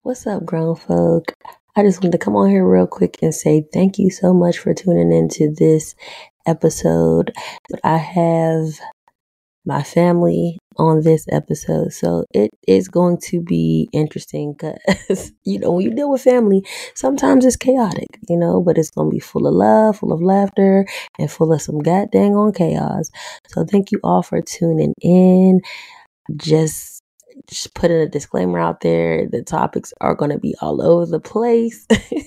What's up, grown folk? I just wanted to come on here real quick and say thank you so much for tuning into this episode. But I have my family on this episode, so it is going to be interesting because, when you deal with family, sometimes it's chaotic, but it's going to be full of love, full of laughter, and full of some goddamn on chaos. So thank you all for tuning in. Just putting a disclaimer out there, the topics are going to be all over the place.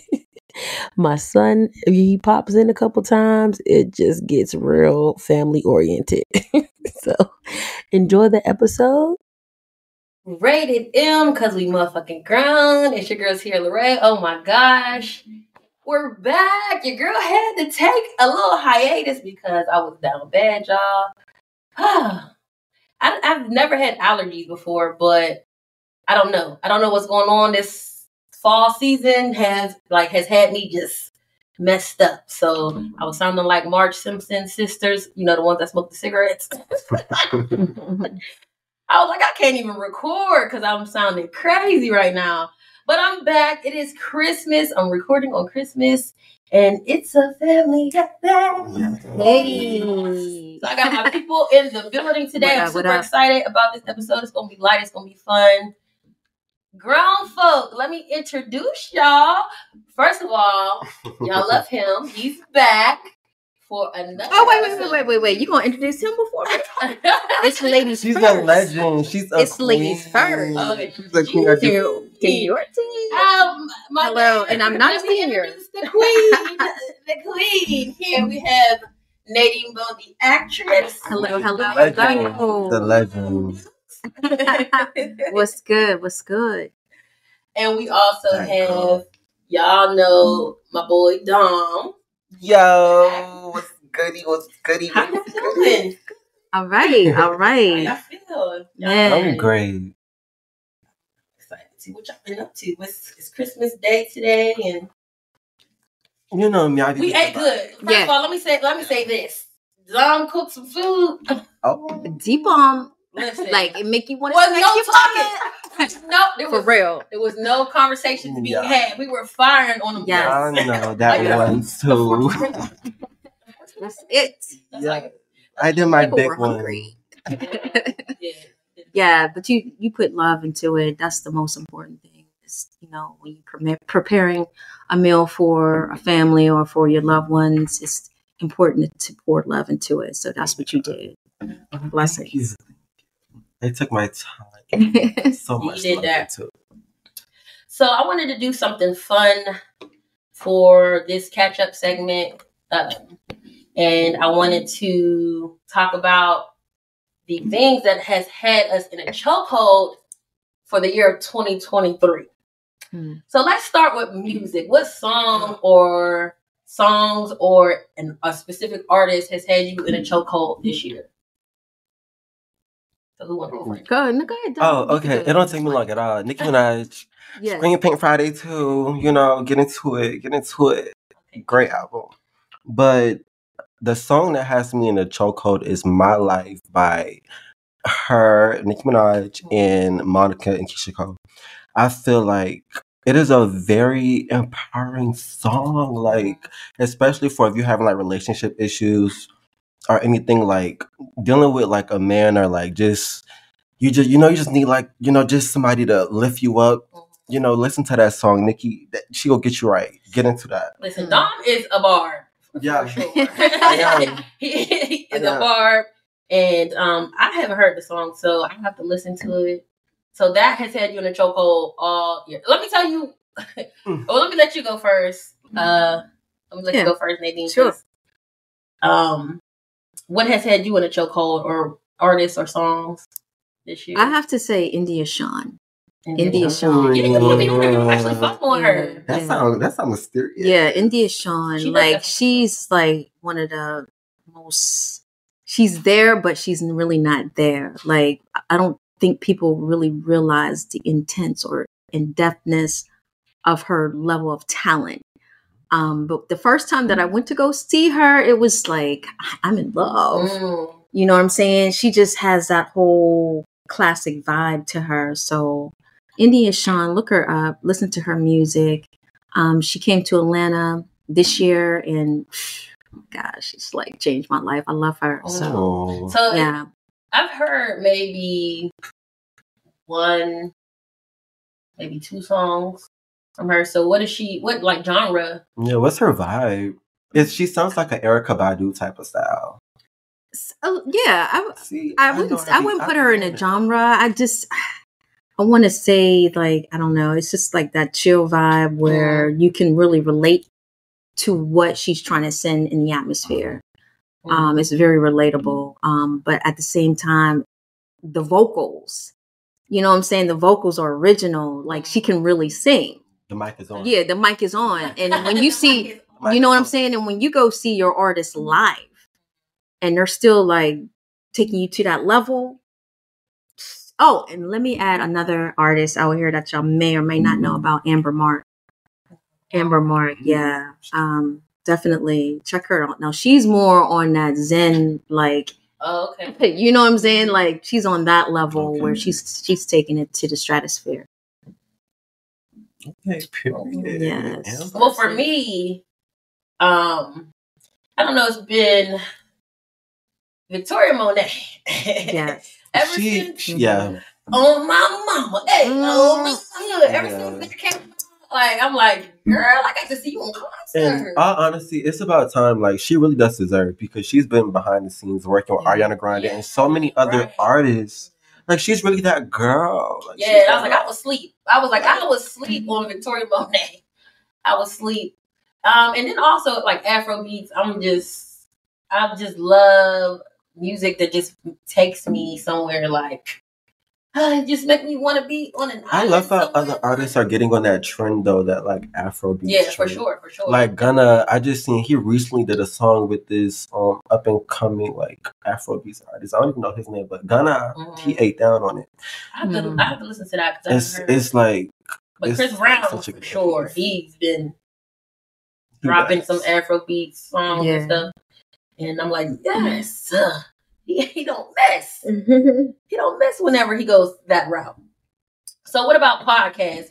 My son, he pops in a couple times, it just gets real family oriented. So enjoy the episode. Rated M because we motherfucking grown. It's your girl Tierra Laray. Oh my gosh, we're back. Your girl had to take a little hiatus because I was down bad, y'all. I've never had allergies before, but I don't know. I don't know what's going on. This fall season has had me just messed up. So I was sounding like Marge Simpson's sisters, the ones that smoke the cigarettes. I was like, I can't even record because I'm sounding crazy right now. But I'm back. It is Christmas. I'm recording on Christmas. And it's a family affair. Hey. So I got my people in the building today. I'm super excited about this episode. It's going to be light. It's going to be fun. Grown folk, let me introduce y'all. First of all, y'all love him. He's back for another. Oh, wait. You gonna introduce him before me? It's ladies She's first. A legend. She's a It's queen. Ladies first. Okay. She's a queen. Your team. Hello, and I'm not a senior. The queen. The queen. Here we have Nadine Bone, the actress. Hello. The legend. What's good? And we also have, y'all know, my boy Dom. Yo, what's goody? How you doing? All right. How y'all feel? I'm great. Excited to see what y'all been up to. It's Christmas Day today, and you know me. We ate good. First of all, let me say this. Dom cooked some food. Oh, Deep on. Listen, it make you want to talking. No, for real. There was no conversations being had. We were firing on them. Yes. I know that one too. That's it. I did my big one. Yeah, but you put love into it. That's the most important thing. Is, when you preparing a meal for a family or for your loved ones, it's important to pour love into it. So that's what you did. Blessings. I took my time. So much you did that. Into it. So I wanted to do something fun for this catch-up segment. And I wanted to talk about the things that has had us in a chokehold for the year of 2023. So let's start with music. What songs or a specific artist has had you in a chokehold this year? So who wants to go first? Go ahead. Oh, okay. It don't take me long at all. Nicki Minaj. Yes. Spring and Pink Friday too. Get into it. Okay. Great album. But the song that has me in a chokehold is My Life by her, Nicki Minaj, and Monica and Keisha Cole. I feel like it is a very empowering song, especially for if you're having relationship issues or anything dealing with a man or you just need just somebody to lift you up. Listen to that song, Nicki. She will get you right. Get into that. Listen, Dom is a barb. Yeah, for sure. He is a barb, and I haven't heard the song, so I have to listen to it. So that has had you in a chokehold all year. Let me tell you. Let me let you go first. Let me let you go first, Nadine. Sure. What has had you in a chokehold, or artists or songs this year? I have to say India Shawn. India Shawn. Yeah, actually follow her. That sounds mysterious. Yeah, India Shawn. She's one of the most. She's there, but she's really not there. I don't think people really realize the intense or in-depthness of her level of talent. But the first time that I went to go see her, it was I'm in love. You know what I'm saying? She just has that whole classic vibe to her. So India Shawn, look her up, listen to her music. She came to Atlanta this year, and gosh, she's like changed my life. I love her. So yeah, I've heard maybe one, maybe two songs from her. So what is she? What like genre? Yeah, what's her vibe? She sounds like an Erykah Badu type of style. Yeah, I wouldn't put her in a genre. I want to say, like, I don't know. It's just like that chill vibe where you can really relate to what she's trying to send in the atmosphere. It's very relatable. But at the same time, the vocals, you know what I'm saying? The vocals are original. Like, she can really sing. The mic is on. Yeah, the mic is on. And when you see, you know what I'm saying? And when you go see your artist live and they're still like taking you to that level. Oh, and let me add another artist out here that y'all may or may not know about, Amber Mark. Amber Mark, yeah. Definitely check her out. Now she's more on that Zen, like, oh, okay. You know what I'm saying? Like she's on that level where she's taking it to the stratosphere. Okay, period. Yes. Well, for me, I don't know. It's been Victoria Monet. Yes. Ever since, yeah. Oh my mama, hey, oh my hood. Ever since it came, like I'm like, girl, I got to see you on concert. And honestly, it's about time. Like she really does deserve, because she's been behind the scenes working with Ariana Grande and so many other artists. Like she's really that girl. Like, I was like, I was asleep. I was asleep on Victoria Monet. I was asleep. And then also like Afro beats. I just love music that just takes me somewhere, like it just make me want to be on an island. I love how other artists are getting on that trend though, that like Afro beats. Yeah, for sure. Like Gunna, I just seen he recently did a song with this up and coming like Afro beats artist. I don't even know his name, but Gunna he ate down on it. I have to listen to that because it's like. But Chris Brown for sure, he's been dropping some Afro beats songs and stuff. And I'm like, yes, he don't mess. He don't mess whenever he goes that route. So what about podcasts?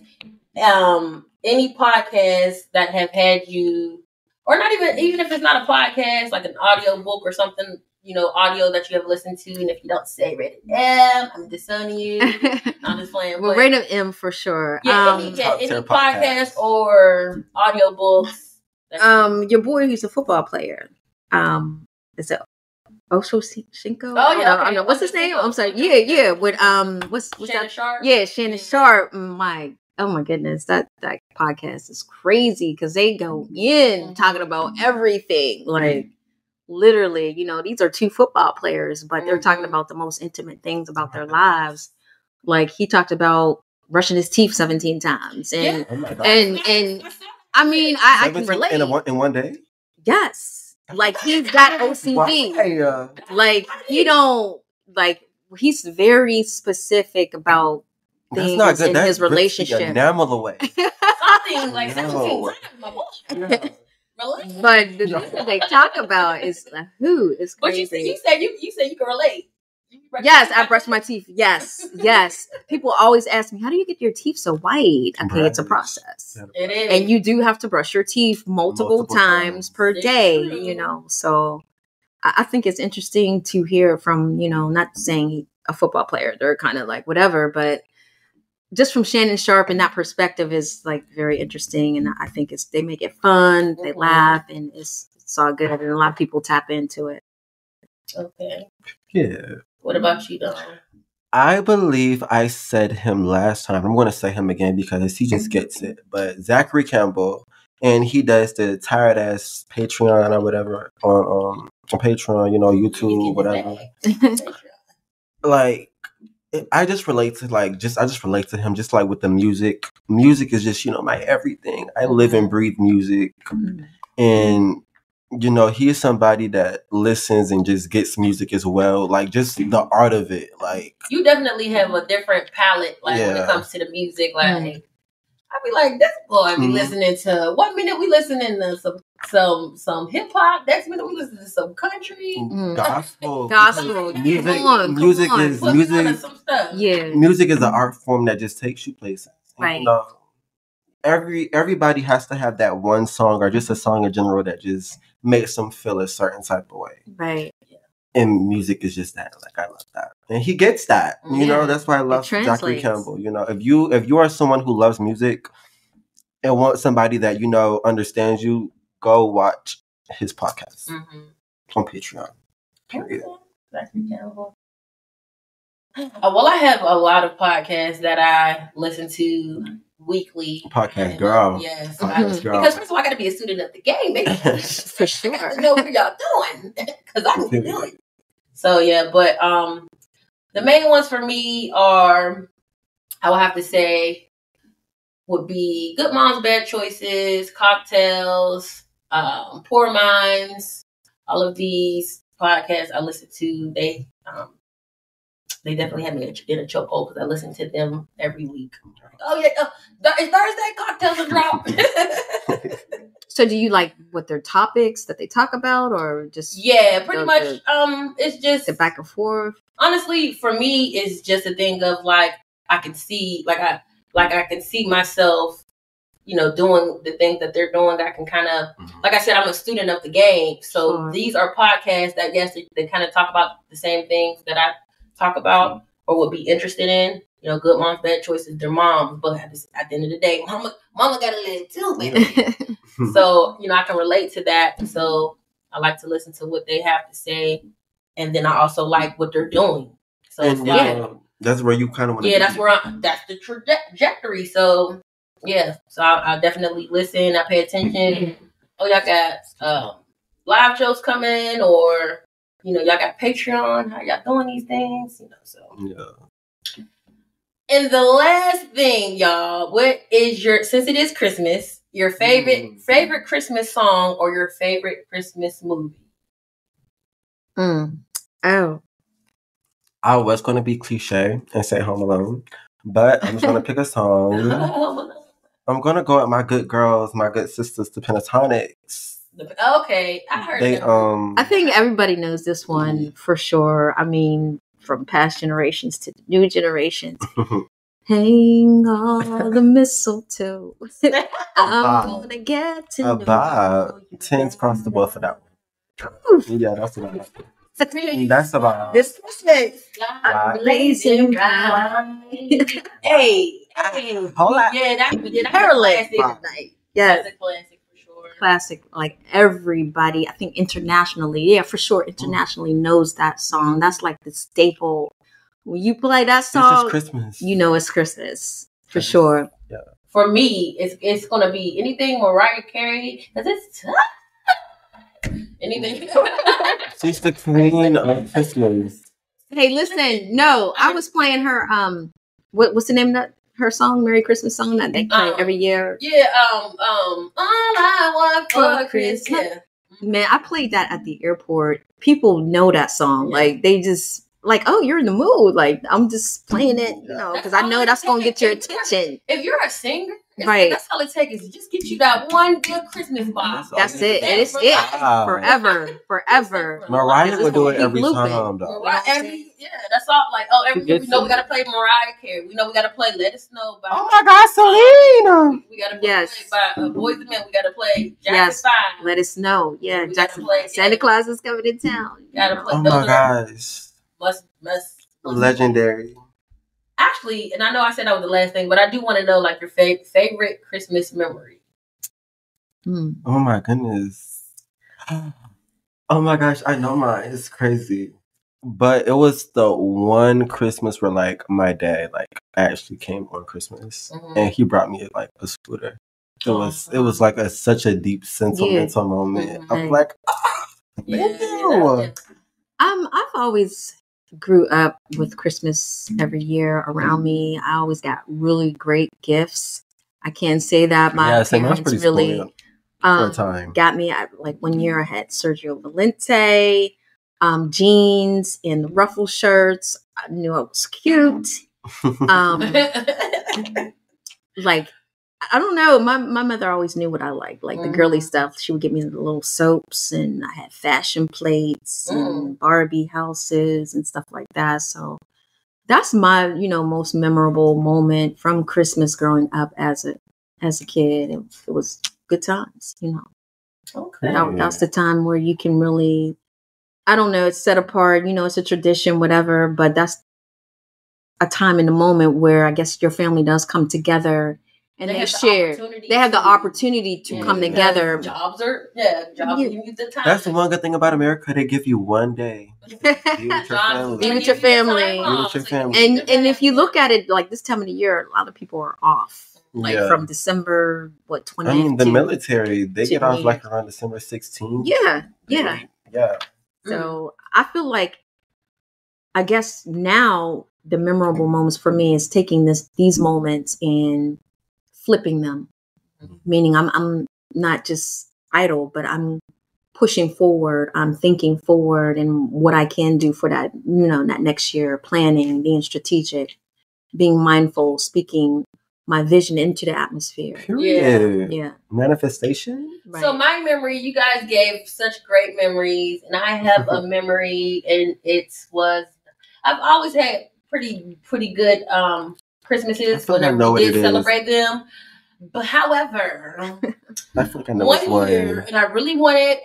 Any podcasts that have had you, or not even if it's not a podcast, like an audio book or something, audio that you have listened to, and if you don't say rated M, I'm disowning you. I'm just playing. Well, rated M for sure. Yeah, any podcast or audio books. Your boy who's a football player. Is it Osho Shinko? Oh yeah, I know. What's his name? I'm sorry. Yeah. With what's Shannon that? Sharp? Yeah, Shannon Sharp. Oh my goodness, that podcast is crazy because they go in talking about everything. Like literally, these are two football players, but they're talking about the most intimate things about their lives. Like he talked about brushing his teeth 17 times, and I mean, I can relate. In one day. Yes. Like he's got OCD. Like he don't he's very specific about things in his relationship. Enamel away. Something like 17 times, my boy. But the thing that they talk about is is crazy. But you said you can relate. Yes, I brush my teeth. Yes. People always ask me, how do you get your teeth so white? Okay, it's a process. It is. And you do have to brush your teeth multiple times per day, So I think it's interesting to hear from, not saying a football player, they're kind of like whatever, but just from Shannon Sharp and that perspective is like very interesting. And I think they make it fun, they laugh, and it's all good. And a lot of people tap into it. Okay. Yeah. What about you, though? I believe I said him last time. I'm going to say him again because he just gets it. But Zachary Campbell, and he does the tired ass Patreon or whatever on Patreon, YouTube, whatever. Like, I just relate to him just like with the music. Music is just my everything. I live and breathe music, and. He is somebody that listens and just gets music as well. Like, just the art of it. Like, you definitely have a different palette, like, when it comes to the music. Like, I be like, this boy be listening to. 1 minute we listening to some hip hop. Next minute we listen to some country, gospel. Music is music. Some stuff. Yeah, music is an art form that just takes you places. Right. You know, everybody has to have that one song or just a song in general that just makes them feel a certain type of way. Right. And music is just that. Like, I love that. And he gets that. You know, that's why I love Zachary Campbell. You know, if you are someone who loves music and want somebody that, you know, understands you, go watch his podcast on Patreon. Period. Zachary Campbell. Well, I have a lot of podcasts that I listen to weekly. Podcast girl. Yes. Girl. Because first of all, I got to be a student of the game, baby. For sure. I got to know what y'all doing. Because I can do it. So, yeah, but the main ones for me are, I would have to say, would be Good Moms, Bad Choices, Cocktails, Poor Minds. All of these podcasts I listen to, they definitely have me in a chokehold because I listen to them every week. Oh, yeah, it's Thursday, Cocktails are dropped. So do you like what their topics that they talk about, or just pretty much it's just the back and forth? Honestly, for me, it's just a thing of like I can see I can see myself, you know, doing the things that they're doing. I can kind of, like I said, I'm a student of the game. So these are podcasts that, yes, they kind of talk about the same things that I talk about or would be interested in. You know, Good Moms, Bad Choices, their moms. But at the end of the day, mama got to live too, baby. So, you know, I can relate to that. So I like to listen to what they have to say. And then I also like what they're doing. So that's where you kind of want to that's the trajectory. So, yeah. So I'll definitely listen. I pay attention. Oh, y'all got live shows coming, or, you know, y'all got Patreon. How y'all doing these things? You know, so. Yeah. And the last thing, y'all, what is since it is Christmas, your favorite Christmas song or your favorite Christmas movie? Oh. I was going to be cliche and say Home Alone, but I'm just going to pick a song. I'm going to go at my good girls, my good sisters, the Pentatonics. Okay, I heard that. I think everybody knows this one for sure. I mean, from past generations to the new generations. Hang all the mistletoe. I'm going to get to know about 10s across the board for that one. Yeah, that's what I like. That's about this Christmas. Blazing Hey, hold on. Yeah, that's a classic night. Yes, that's a classic for sure. Classic, like everybody. I think internationally, for sure, internationally knows that song. That's like the staple. When you play that song, it's Christmas. You know it's Christmas for sure. Yeah. For me, it's gonna be anything Mariah Carey because it's tough. Anything. She's the queen of Christmas. Hey, listen, no, I was playing her. What's the name of her song? Merry Christmas song that they play every year. Yeah. All I want for Christmas. Yeah. Man, I played that at the airport. People know that song. Yeah. Like they just like, oh, you're in the mood. Like I'm just playing it, you know, because I know that's gonna get your attention. If you're a singer. Right. That's all it takes is just get you that one good Christmas box. That's it. And it's it. Forever. Mariah will do it every time, though. That's all. Like, every year we know we got to play Mariah Carey. We know we got to play Let Us Know by. Oh my God, Selena. We got to play by Boys and Men. We got to play Jackson 5. Let Us Know. Yeah, Jackson. Santa Claus is coming to town. Got to play. Oh my gosh. Must. Legendary. Actually, and I know I said that was the last thing, but I do want to know, like, your favorite Christmas memory. Oh my goodness. Oh my gosh, I know mine. It's crazy. But it was the one Christmas where, like, my dad, like, actually came on Christmas. And he brought me, like, a scooter. It was like such a deep sentimental moment. I'm like, thank you. I've always grew up with Christmas every year around me. I always got really great gifts. I can't say that my parents really got me. Like 1 year I had Sergio Valente, jeans and the ruffle shirts. I knew I was cute. Like I don't know. My mother always knew what I liked, like the girly stuff. She would give me the little soaps, and I had fashion plates and Barbie houses and stuff like that. So that's my, most memorable moment from Christmas growing up as a kid. It was good times, Okay. That's the time where you can really, I don't know, it's set apart, it's a tradition, whatever, but that's a time in the moment where I guess your family does come together and they share. They have the opportunity to come together. Jobs give you the time. That's the one good thing about America. They give you one day. Be with your family. Be with your family. Be with your family. And if you look at it like this time of the year, a lot of people are off. Like from December, 20th? I mean, the military, they get off like around December 16th. Yeah. So I feel like, I guess now the memorable moments for me is taking these moments and flipping them. Meaning I'm not just idle, but I'm pushing forward. I'm thinking forward and what I can do for that, that next year, planning, being strategic, being mindful, speaking my vision into the atmosphere. Yeah. Manifestation. Right. So my memory, you guys gave such great memories, and I have a memory, and I've always had pretty good Christmases whenever we did celebrate them. But however, I feel like I know one year, and I really wanted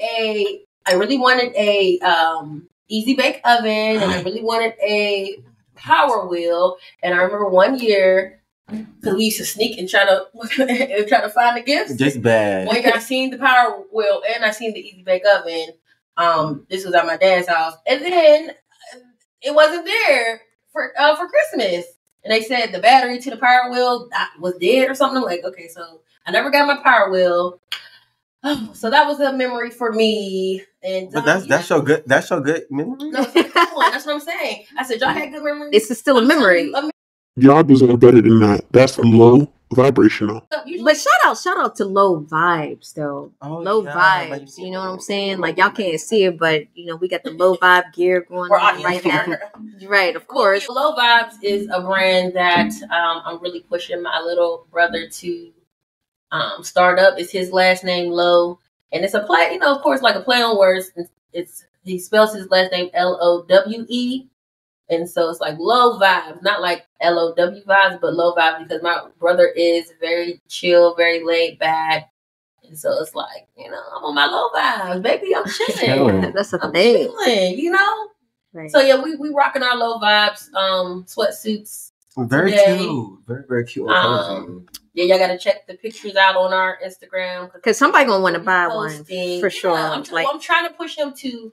a easy bake oven, and I really wanted a Power Wheel. And I remember one year, because we used to sneak and try to find the gifts. Just bad. One year I seen the Power Wheel and I seen the easy bake oven. This was at my dad's house, and then it wasn't there for Christmas. And they said the battery to the Power Wheel was dead or something. I'm like, okay, so I never got my Power Wheel. So that was a memory for me. And but that's your good memory. No, it's a good one. That's what I'm saying. I said y'all had good memories. This is still a memory. Y'all deserve better than that. That's low vibrational. But shout out to Low Vibes though. Low Vibes. You know what I'm saying? Like y'all can't see it, but we got the Low Vibe gear going on right now. Right, of course. Low Vibes is a brand that I'm really pushing my little brother to start up. It's his last name Low, and it's a play. Of course, like a play on words. He spells his last name Lowe. And so it's like low vibes, not like LOW vibes, but low vibes, because my brother is very chill, very laid back. And so it's like, I'm on my low vibes, baby. I'm chilling. That's a I'm thing. Chilling, Right. So yeah, we rocking our low vibes, sweatsuits. Very today. Cute. Very, very cute. Yeah, y'all gotta check the pictures out on our Instagram. Because somebody gonna want to buy one for sure. Yeah, I'm trying to push him to,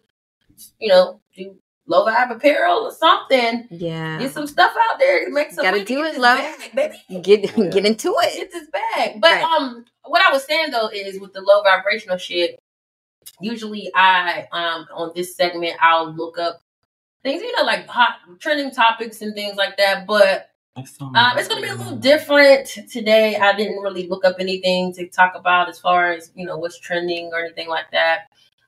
do low vibe apparel or something. Yeah. Get some stuff out there. Make some gotta money. do it, love. Baby. Get into it. Get this bag. But what I was saying though is with the low vibrational shit, usually I on this segment I'll look up things, like hot trending topics and things like that. But it's gonna be a little different today. I didn't really look up anything to talk about as far as, what's trending or anything like that.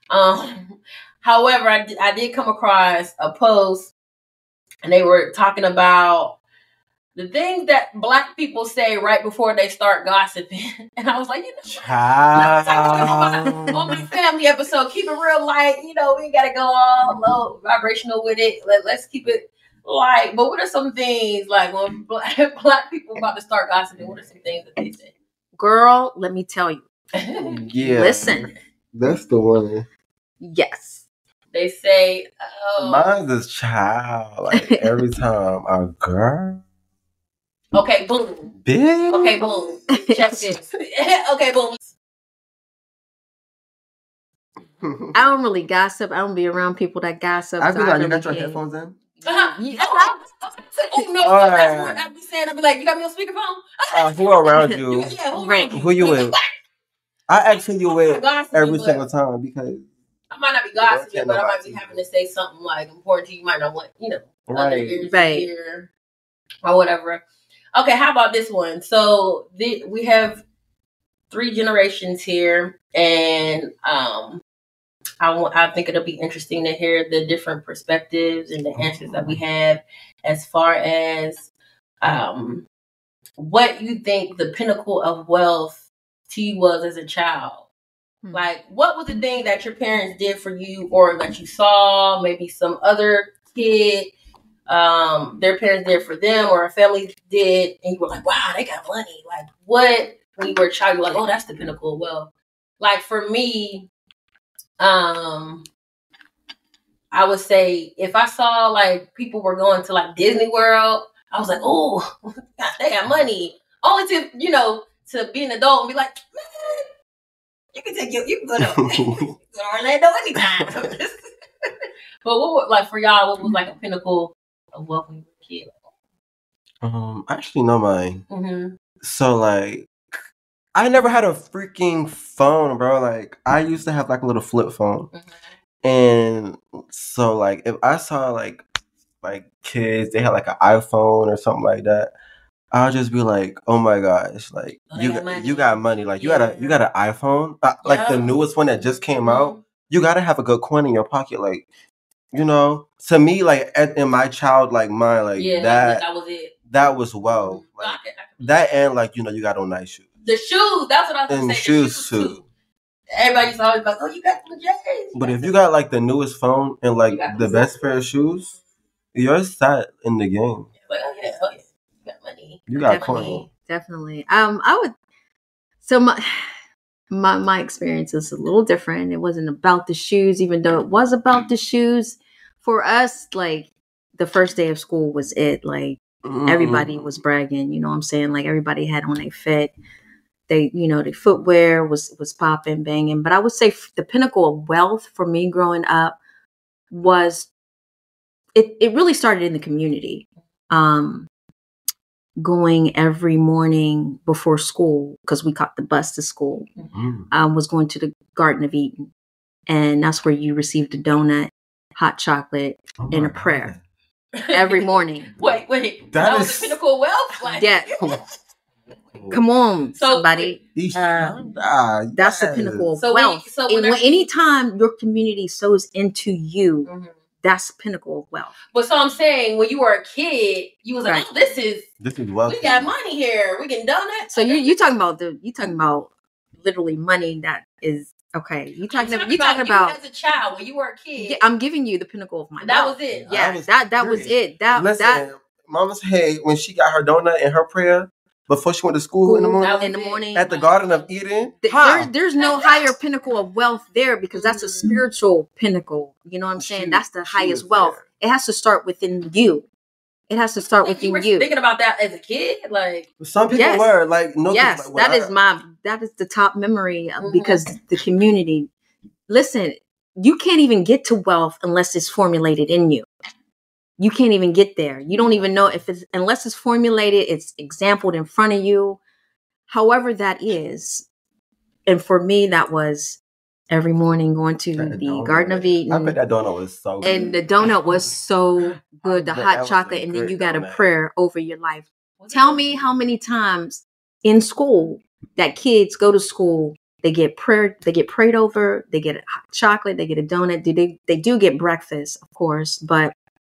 However, I did come across a post, and they were talking about the things that Black people say right before they start gossiping. And I was like, on my family episode, keep it real light. We ain't got to go all low vibrational with it. Let's keep it light. But what are some things, like when Black people about to start gossiping, what are some things that they say? Girl, let me tell you. Yeah. Listen. That's the one. Yes. They say, mine's is child. Like every time, a girl. Okay, boom. Big. Okay, boom. Check this. Okay, boom. I don't really gossip. I don't be around people that gossip. I feel like you got your headphones in. Oh no! That's what I be saying. I be like, you got me on speakerphone. Who around you? Right. Who you with? I ask who you with every single time because I might not be gossiping, but I might be having to say something like important to you. You might not want, other ears to hear or whatever. Okay, how about this one? So we have 3 generations here, and I think it'll be interesting to hear the different perspectives and the answers that we have as far as what you think the pinnacle of wealth to you was as a child. Like, what was the thing that your parents did for you, or that you saw maybe some other kid, their parents did for them, or a family did, and you were like, wow, they got money. Like, what, when you were a child, you were like, oh, that's the pinnacle of wealth. Like, for me, I would say if I saw like people were going to like Disney World, I was like, oh, they got money. Only to, to be an adult and be like, man, you can go to Orlando anytime. But what, like, for y'all, what was like a pinnacle of wealth when you were a kid? I actually know mine. Mm-hmm. So like, I never had a freaking phone, bro. Like, I used to have like a little flip phone. Mm-hmm. And so like, if I saw like kids, they had like an iPhone or something like that, I'll just be like, oh my gosh, like, you got money. Like, you got an iPhone, like the newest one that just came out. You gotta have a good coin in your pocket, like, to me, like, in my childlike mind, like, that was it. That was well, like, that, and like, you got on nice shoes. The shoes, that's what I was gonna say. Shoes too. Everybody's always like, oh, you got the J's. But if you got like the newest phone and like the best pair of shoes, you're set in the game. Like, oh yeah, you got money. You got coin. Definitely. I would. So my experience is a little different. It wasn't about the shoes, even though it was about the shoes. For us, like, the first day of school was it. Like, everybody was bragging. You know what I'm saying? Like, everybody had on a fit. They, their footwear was popping, banging. But I would say the pinnacle of wealth for me growing up was it really started in the community. Going every morning before school, because we caught the bus to school, was going to the Garden of Eden. And that's where you received a donut, hot chocolate, and a prayer every morning. Wait. That was the pinnacle of wealth? Like, yeah. Come on, somebody. That's the pinnacle of wealth. Anytime your community sows into you, that's pinnacle of wealth. But so I'm saying, when you were a kid, you was like, oh, this is wealth. We got money here. We can donuts. So you talking about literally money that is okay. You talking about as a child when you were a kid. Yeah, I'm giving you the pinnacle of my wealth. That was it. Yeah, that was it. Listen, Mama said when she got her donut and her prayer before she went to school in the morning at the Garden of Eden. There's no higher pinnacle of wealth there, because that's a spiritual pinnacle. You know what I'm saying? That's the highest wealth. There. It has to start within you. It has to start within you. Thinking about that as a kid, like some people were like, no. Yes, that is the top memory because the community. Listen, you can't even get to wealth unless it's formulated in you. You can't even get there. You don't even know unless it's formulated, it's exampled in front of you. However that is. And for me, that was every morning going to the Garden of Eden. I bet that donut was so good. And the donut was so good, the hot chocolate, and then you got a prayer over your life. Tell me how many times in school that kids go to school, they get prayed over, they get a hot chocolate, they get a donut. They do get breakfast, of course, but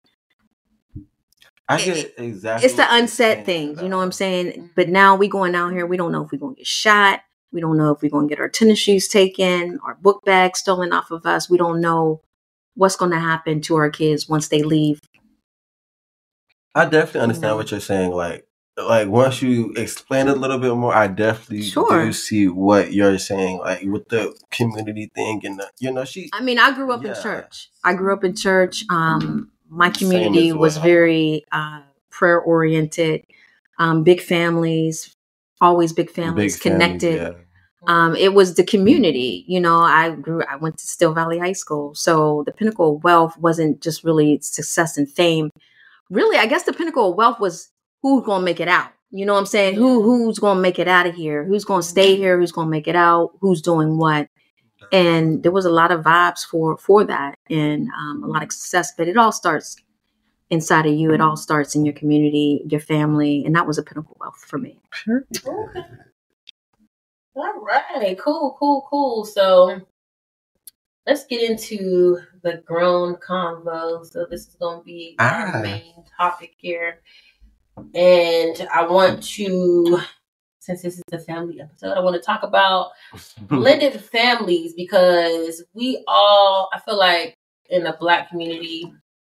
I get exactly. It's the unsaid things, you know what I'm saying? But now we going out here, we don't know if we're going to get shot. We don't know if we're going to get our tennis shoes taken, our book bags stolen off of us. We don't know what's going to happen to our kids once they leave. I definitely understand what you're saying. Like once you explain it a little bit more, I definitely do see what you're saying. Like with the community thing and I grew up in church. My community was very prayer oriented, big families, always big families, connected. It was the community. I went to Still Valley High School. So the pinnacle of wealth wasn't just really success and fame. Really, I guess the pinnacle of wealth was who's going to make it out. You know what I'm saying? Who's going to make it out of here? Who's going to stay here? Who's going to make it out? Who's doing what? And there was a lot of vibes for that, and a lot of success. But it all starts inside of you. It all starts in your community, your family, and that was a pinnacle of wealth for me. Sure. Okay. All right. Cool. So let's get into the grown convo. So this is going to be our main topic here. And I want to, since this is the family episode, I want to talk about blended families because I feel like in the Black community,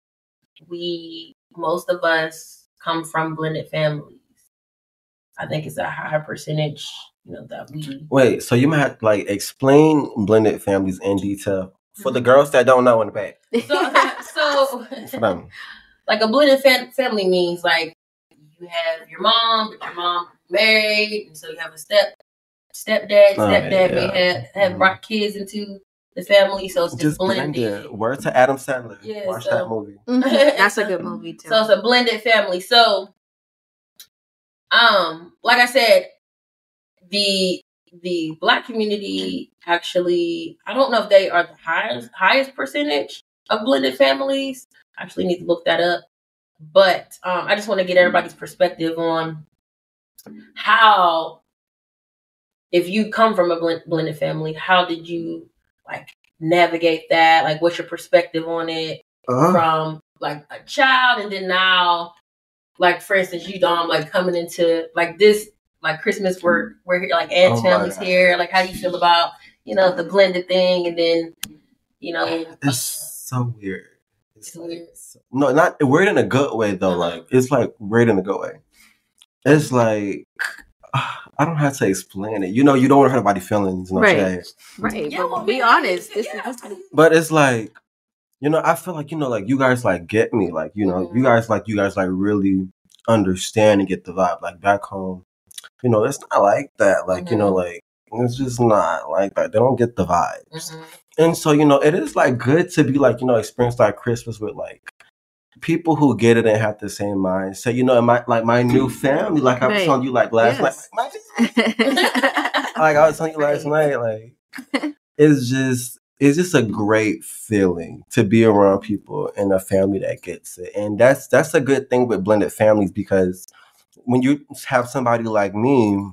most of us come from blended families. I think it's a higher percentage, that we. Wait, so you might have to explain blended families in detail for the girls that don't know in the back. So for them. Like a blended family means you have your mom, but your mom married, and so you have a stepdad may have brought kids into the family, so it's just blended. Word to Adam Sandler. Yeah, watch that movie. That's a good movie too. So it's a blended family. So, like I said, the Black community actually, I don't know if they are the highest percentage of blended families. I actually need to look that up. But I just want to get everybody's perspective on how, if you come from a blended family, how did you navigate that? What's your perspective on it from a child, and then now, for instance, you Dom, coming into this Christmas, we're here, aunt's family's here. How do you feel about the blended thing? And then it's so weird. It's weird. No, not weird in a good way though. It's weird in a good way. It's I don't have to explain it. You don't want to hurt anybody's feelings. Right. Yeah, well, be honest. But it's I feel you guys get me. You guys really understand and get the vibe. Back home, it's not like that. It's just not like that. They don't get the vibes. And so, it is good to be experience Christmas with people who get it and have the same mindset. In my new family, I was telling you last night. I was telling you last night, it's just a great feeling to be around people in a family that gets it. And that's a good thing with blended families, because when you have somebody like me,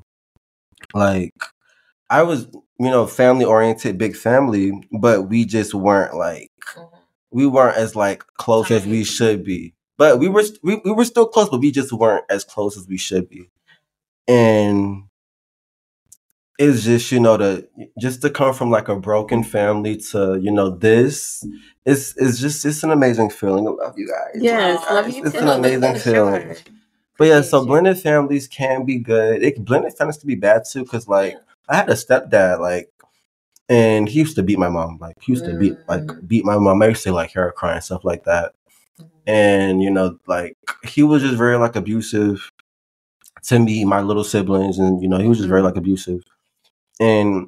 I was, family oriented, big family, but we just weren't we weren't as close as we should be. But we were still close, but we just weren't as close as we should be. And it's just, to come from a broken family to, this it's an amazing feeling. I love you guys. Yes, love you too. It's an amazing feeling. Sure. But yeah, so blended families can be good. Blended families can be bad too, because I had a stepdad, and he used to beat my mom. He used to beat my mom. I used to say her crying, stuff like that. And he was just very abusive to me, my little siblings, and he was just very abusive. And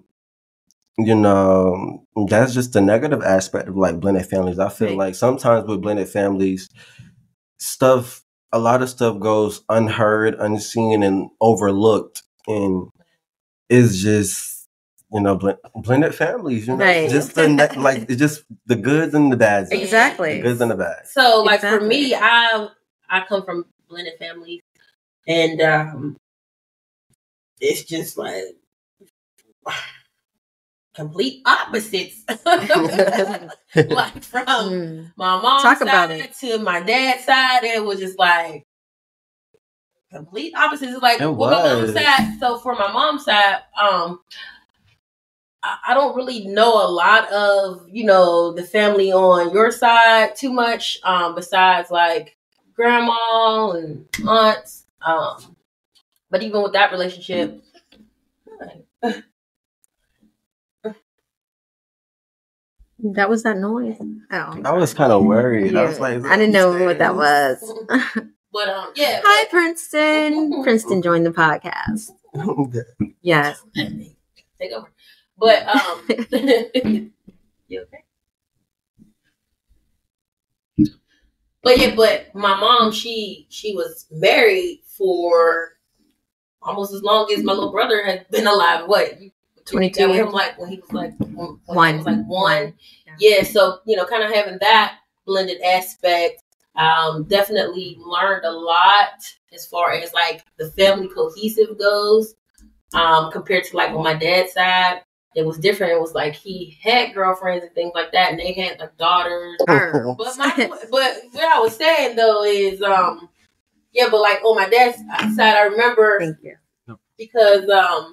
that's just the negative aspect of blended families. I feel sometimes with blended families, a lot of stuff goes unheard, unseen, and overlooked, and it's just blended families. Right. Just it's just the goods and the bads. Exactly. The goods and the bads. So for me, I come from blended families, and it's just complete opposites. From my mom's side to my dad's side, it was just complete opposites. It's my mom's side. So for my mom's side, I don't really know a lot of the family on your side too much. Besides grandma and aunts. But even with that relationship. That was that noise. Oh, I was kind of worried. Yeah. I was I didn't know what that was. But yeah. Hi, Princeton. Princeton joined the podcast. Yes. Take over. But you okay? But my mom, she was married for almost as long as my little brother had been alive. What? 22 years. When he was one. Yeah, so kind of having that blended aspect, definitely learned a lot as far as the family cohesive goes. Compared to on my dad's side, it was different. It was he had girlfriends and things like that, and they had daughters. But what I was saying though is Yeah, but like on my dad's side, I remember. Thank you. Because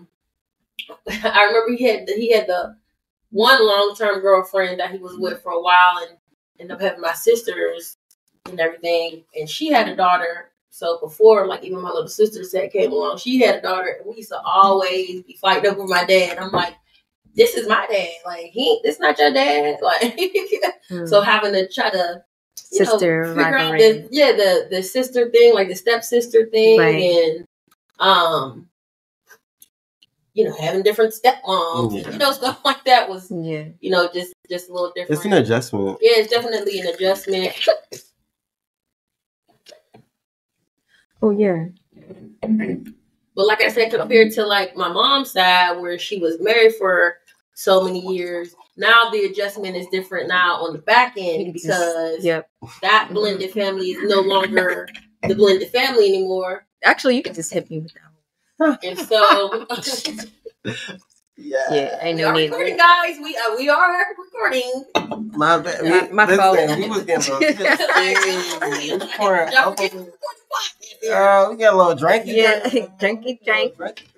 I remember he had the one long-term girlfriend that he was with for a while, and ended up having my sisters and everything, and she had a daughter. So before, like, even my little sister came along, she had a daughter, and we used to always be fighting over my dad. I'm like, this is my dad. Like, this not your dad. Like, so having to try to sister figure out the sister thing, like the stepsister thing, right. And having different stepmoms, and, stuff like that was, just a little different. It's an adjustment. Yeah, it's definitely an adjustment. Oh, yeah. But like I said, compared to like my mom's side, where she was married for so many years, now the adjustment is different now on the back end, because that blended family is no longer the blended family anymore. Actually, you can just hit me with that. And so, ain't no need. Recording, guys. We are recording. My bad. My fault. We was getting we got a little drinky. Yeah, drinky drink.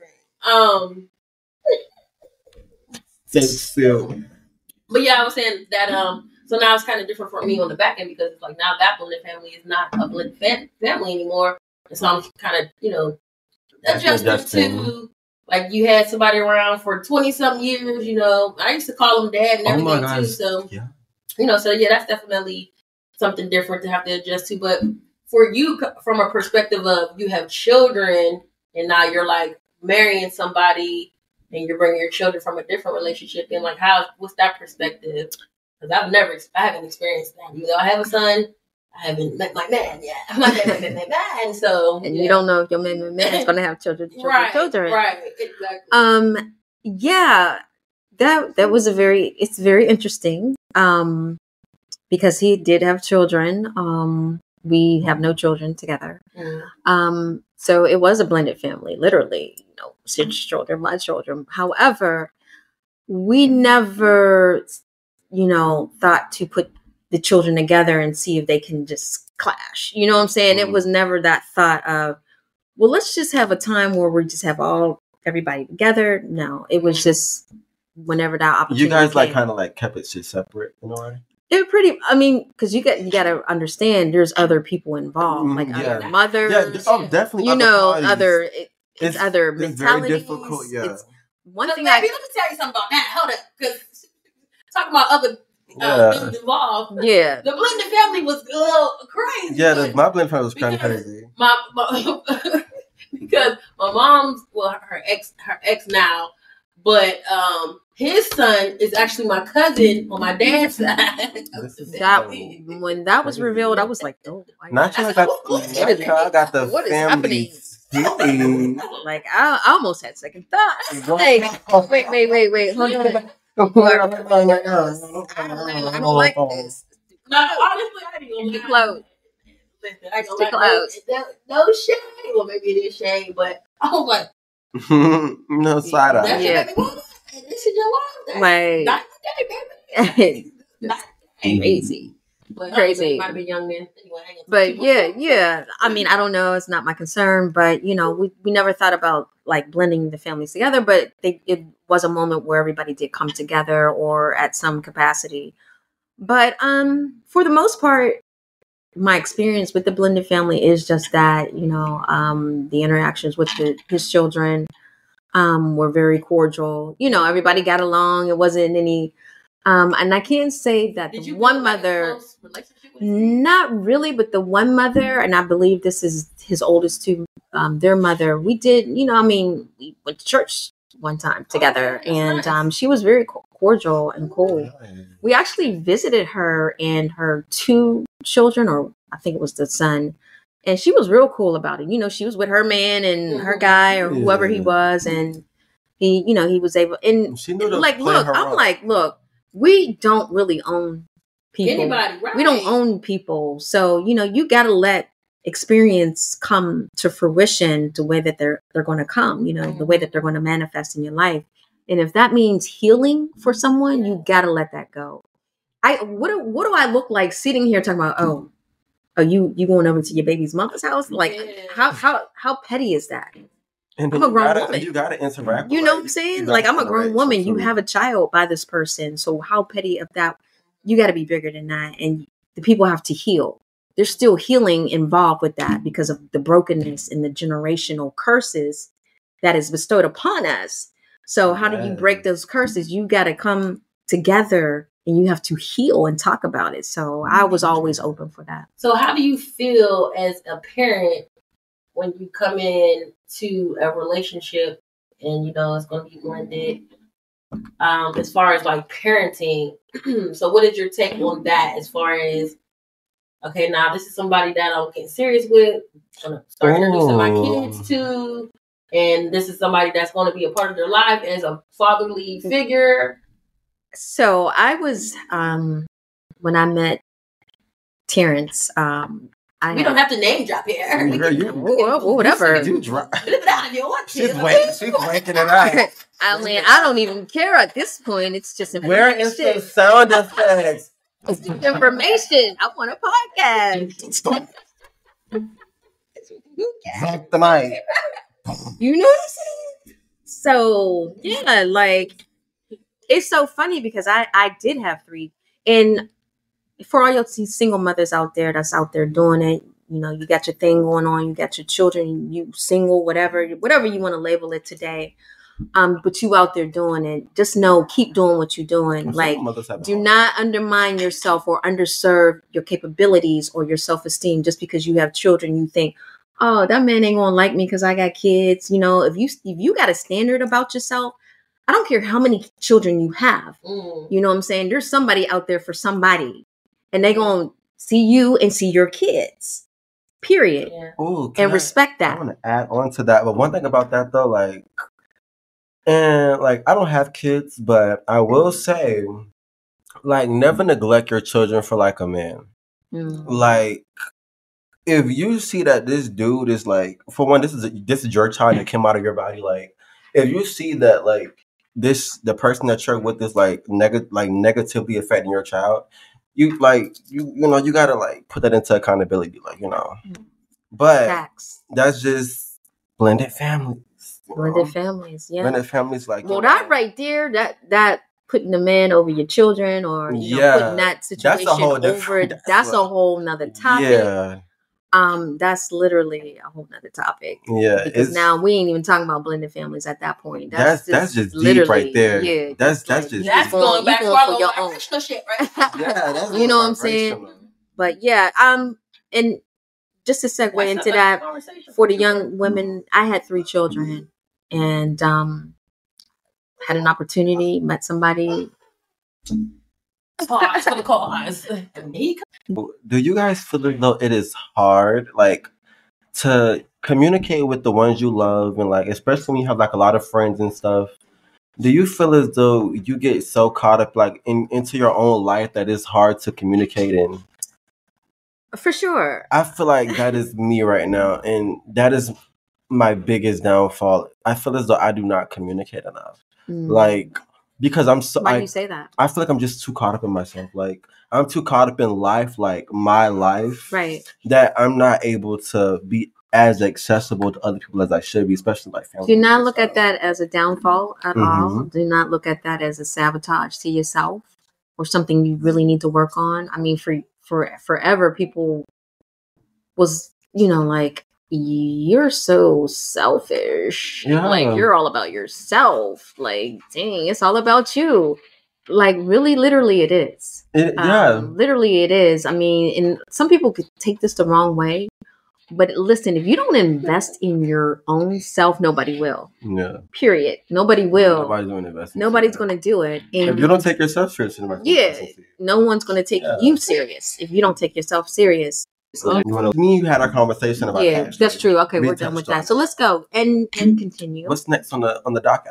Still. But yeah, I was saying that so now it's kind of different for me on the back end, because it's like now that blended family is not a blended family anymore, and so I'm kind of adjusting to, like, you had somebody around for 20-something years, I used to call him dad and everything too. So, that's definitely something different to have to adjust to. But for you, from a perspective of you have children and now you're like marrying somebody and you're bringing your children from a different relationship, and like, what's that perspective? Because I haven't experienced that. I have a son. I haven't met my man yet. My man, so you don't know if your man is going to have children. Right, exactly. Yeah, that was it's very interesting. Because he did have children. We have no children together. So it was a blended family, literally. His children, my children. However, we never, thought to put the children together and see if they can just clash. You know what I'm saying? It was never that thought of, well, let's just have a time where we just have everybody together. No, it was just whenever that opportunity You guys came. like kind of like kept it shit separate in a way? It because you got to understand there's other people involved, like other mothers. Yeah, definitely. Other it's other mentalities. Very difficult. Yeah. Let me tell you something about that. Hold up, because talking about other dudes involved. Yeah, the blended family was a little crazy. Yeah, my blended family was kind of crazy. Because my mom's, her ex now, but his son is actually my cousin on my dad's side. When that was revealed, I was like, oh, I got the what family. Like, I almost had second thoughts. Like, wait, hold on. I don't like this. No, honestly, I didn't get close. Listen, I don't like no shade. Well, maybe it is shade, but I was like, no side eye. This is your life. Like, not your day, baby. Crazy. But crazy. Might be young men. But yeah. I mean, I don't know. It's not my concern. But we never thought about like blending the families together. But it was a moment where everybody did come together, or at some capacity. But for the most part, my experience with the blended family is just that the interactions with his children were very cordial. Everybody got along. It wasn't any. And I can't say that the one mother, not really, but the one mother, and I believe this is his oldest two, their mother, we did, we went to church one time together, and she was very cordial and cool. We actually visited her and her two children, or I think it was the son, and she was real cool about it. She was with her man and her guy or whoever he was, and he was able, and she knew to look, I'm like, look, we don't really own people. Anybody, right? We don't own people. So, you got to let experience come to fruition the way that they're going to come, the way that they're going to manifest in your life. And if that means healing for someone, you got to let that go. What do I look like sitting here talking about, Are you going over to your baby's mother's house? Like, how petty is that? And I'm a grown woman. You gotta interact. You know what I'm saying? Like, I'm a grown woman. You have a child by this person. So how petty of that? You got to be bigger than that. And the people have to heal. There's still healing involved with that because of the brokenness and the generational curses that is bestowed upon us. So how do you break those curses? You got to come together and you have to heal and talk about it. So I was always open for that. So how do you feel as a parent when you come in to a relationship and, you know, it's going to be blended, as far as like parenting? So what is your take on that as far as, okay, now this is somebody that I'm getting serious with, I'm going to start introducing my kids to, and this is somebody that's going to be a part of their life as a fatherly figure? So I was, when I met Terrence, we don't have to name drop here. Whatever. She's wanking it out. I mean, I don't even care at this point. It's just information. Where is the sound effects? It's just information. I want a podcast. Back the mic. You know what I'm saying? So yeah, like it's so funny because I did have 3, and for all your single mothers out there that's out there doing it, you know, you got your thing going on, you got your children, you single, whatever you want to label it today. But you out there doing it, just know, keep doing what you're doing. Like, do not undermine yourself or underserve your capabilities or your self-esteem just because you have children. You think, oh, that man ain't gonna like me because I got kids. You know, if you got a standard about yourself, I don't care how many children you have. You know what I'm saying? There's somebody out there for somebody, and they gonna see you and see your kids. Period. Yeah. Ooh, and respect that. I want to add on to that, but one thing about that though, like. And like, I don't have kids, but I will say, like, never neglect your children for like a man. Like, if you see that this dude is like, for one, this is your child that came out of your body. Like, if you see that like the person that you're with is like negatively affecting your child, you know you gotta like put that into accountability, like, you know. But Facts. That's just blended families. Blended families, yeah. Blended families, like, well, that right there, that putting the man over your children, or you know, putting that situation over, that's a whole nother topic. Yeah. That's literally a whole nother topic. Yeah, because now we ain't even talking about blended families at that point. That's just deep right there. Yeah, that's going back to our your own shit, right? Yeah, you know what I'm saying. But yeah, and just to segue into that, for the young women, I had 3 children, and had an opportunity, met somebody. Pause for the cause. Do you guys feel as though it is hard, like, to communicate with the ones you love, and like, especially when you have like a lot of friends and stuff? Do you feel as though you get so caught up like into your own life that it's hard to communicate in? For sure. I feel like that is me right now, and that is my biggest downfall. I feel as though I do not communicate enough. Like, because I'm so... Why do you say that? I feel like I'm just too caught up in myself. Like, I'm too caught up in life, like my life. Right. That I'm not able to be as accessible to other people as I should be, especially like family. Do not look at that as a downfall at all. Do not look at that as a sabotage to yourself or something you really need to work on. I mean, for forever, people was, you know, like, you're so selfish. Yeah. Like, you're all about yourself. Like, dang, it's all about you. Like, really, literally, it is. Literally, it is. I mean, and some people could take this the wrong way. But listen, if you don't invest in your own self, nobody will. Yeah. Period. Nobody will. Nobody's going to invest. Nobody's going to do it. And if you don't take yourself serious, no one's going to take you serious if you don't take yourself serious. You had our conversation about that. That's true. Okay, we're done with that. So let's go and continue. What's next on the docket?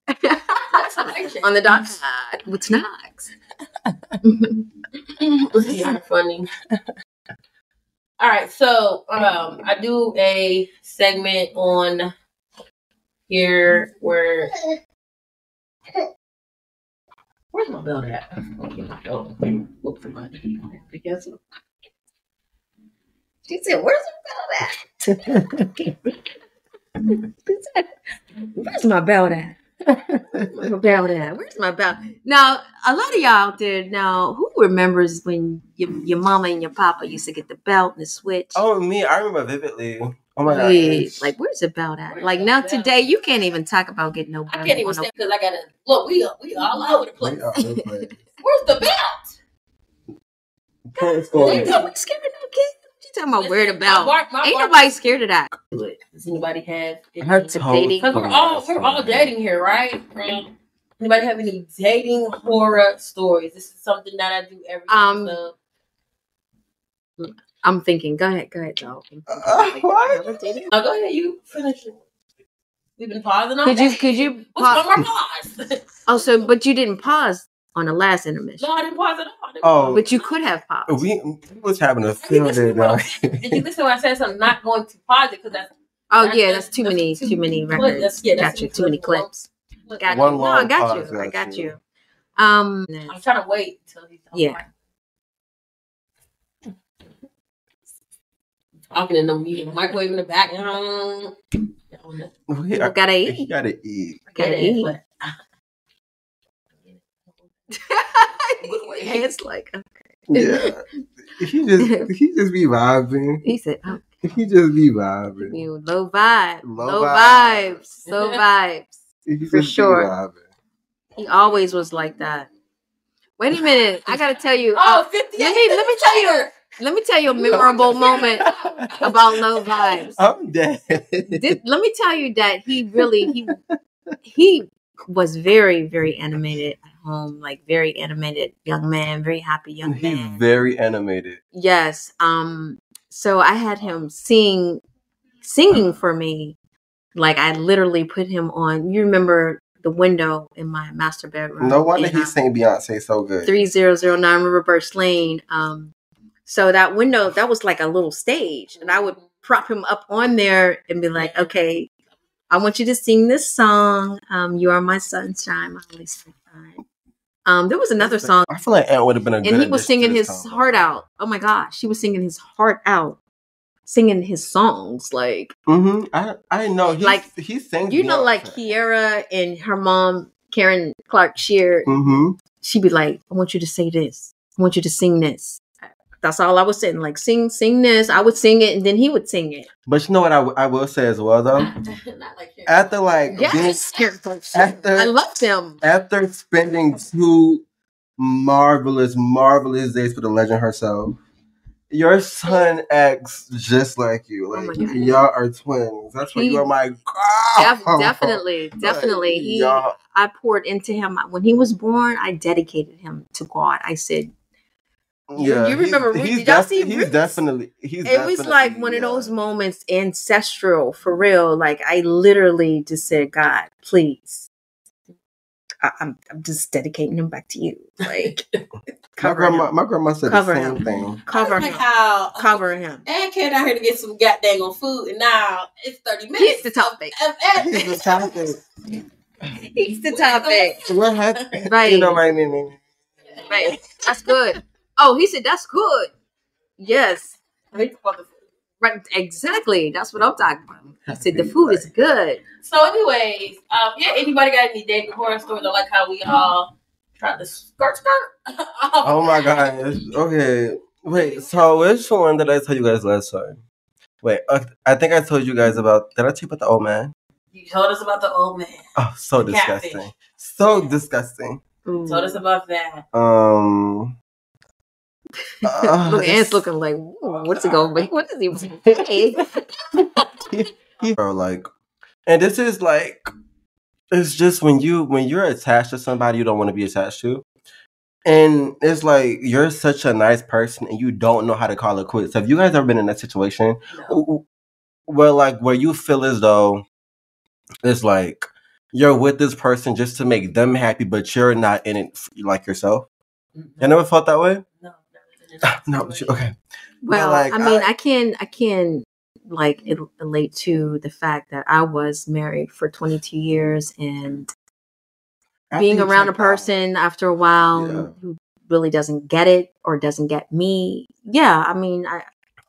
On the docket, what's next? You're funny. All right, so I do a segment on here where... Where's my belt at? Look for my... She said, "Where's the belt at?" Where's my belt at? Where's my belt at? Where's my belt? Now, a lot of y'all out there now, who remembers when your mama and your papa used to get the belt and the switch? Oh, me, I remember vividly. Oh my god! Like, where's the belt at? Like now today, you can't even talk about getting no belt. I can't even stand because I gotta look. We all over the place. Where's the belt? What's going on? We scared of no kid. She talking about where the belt? Ain't nobody scared of that. Does anybody have? Dating? Because we're all dating here, right? Anybody have any dating horror stories? This is something that I do every episode. I'm thinking. Go ahead, dog. What? Go ahead. You finish it. We've been pausing on. Could you? What's one more pause? Oh, but you didn't pause on the last intermission. No, I didn't pause at all. Oh, but you could have paused. We was having a field day. Did you listen when I said something? Not going to pause it because that's. That's too many records. Got you. Too many clips. Got you. No, I got you. I got you. I'm trying to wait until he's done. Yeah. Talking in the microwave in the back. Gotta eat. You gotta eat. It's like okay. Yeah. He just be vibing. He said, okay. He just be vibing. Low vibes. For sure. He always was like that. Wait a minute. I gotta tell you. Let me tell you a memorable moment about low vibes. I'm dead. Let me tell you that he was very, very animated at home, like very animated young man, very happy young man. He's very animated. Yes. So I had him singing for me. Like I literally put him on. You remember the window in my master bedroom? No wonder he sang Beyonce so good. 3009 River Birch Lane. So that window, that was like a little stage, and I would prop him up on there and be like, "Okay, I want you to sing this song. You are my sunshine, my only sunshine." There was another song. I feel like Ant would have been a good. And he was singing his heart out. Oh my gosh, he was singing his heart out, singing his songs like. I know. He sings. You know, like Kiera and her mom, Karen Clark Sheard. She'd be like, "I want you to say this. I want you to sing this." That's all I was saying. Like, sing this. I would sing it, and then he would sing it. But you know what I will say as well, though? After, like... Yes. I love them. After spending 2 marvelous days with the legend herself, your son acts just like you. Like, y'all are twins. That's why you are my girl. Definitely. I poured into him. When he was born, I dedicated him to God. I said... Yeah, you remember? He's definitely. It was like one of those moments, ancestral for real. Like I literally just said, "God, please, I'm just dedicating him back to you." Like my grandma said the same thing. Cover him. And came out here to get some goddamn on food, and now it's 30 minutes. He's the topic. He's the topic. What happened? Right. You know my name. Right. That's good. Oh, he said that's good. Yes. Right. Exactly. That's what I'm talking about. He said the food is good. So, anyways, anybody got any dating horror stories? I like how we all tried to skirt. Oh my gosh. Okay. Wait. So, which one did I tell you guys last time? Wait. I think I told you guys about. Did I tell you about the old man? You told us about the old man. Oh, so disgusting. Catfish. So disgusting. You told us about that. Look, Ant's looking like, what's it going to be? What is he saying? Like, and this is like, it's just when you're attached to somebody you don't want to be attached to, and it's like you're such a nice person and you don't know how to call it quits. Have you guys ever been in that situation? No. Where you feel as though it's like you're with this person just to make them happy, but you're not in it like yourself? You never felt that way? No. No, okay. Well, like, I can like relate to the fact that I was married for 22 years and being around a person after a while who really doesn't get it or doesn't get me. Yeah, I mean,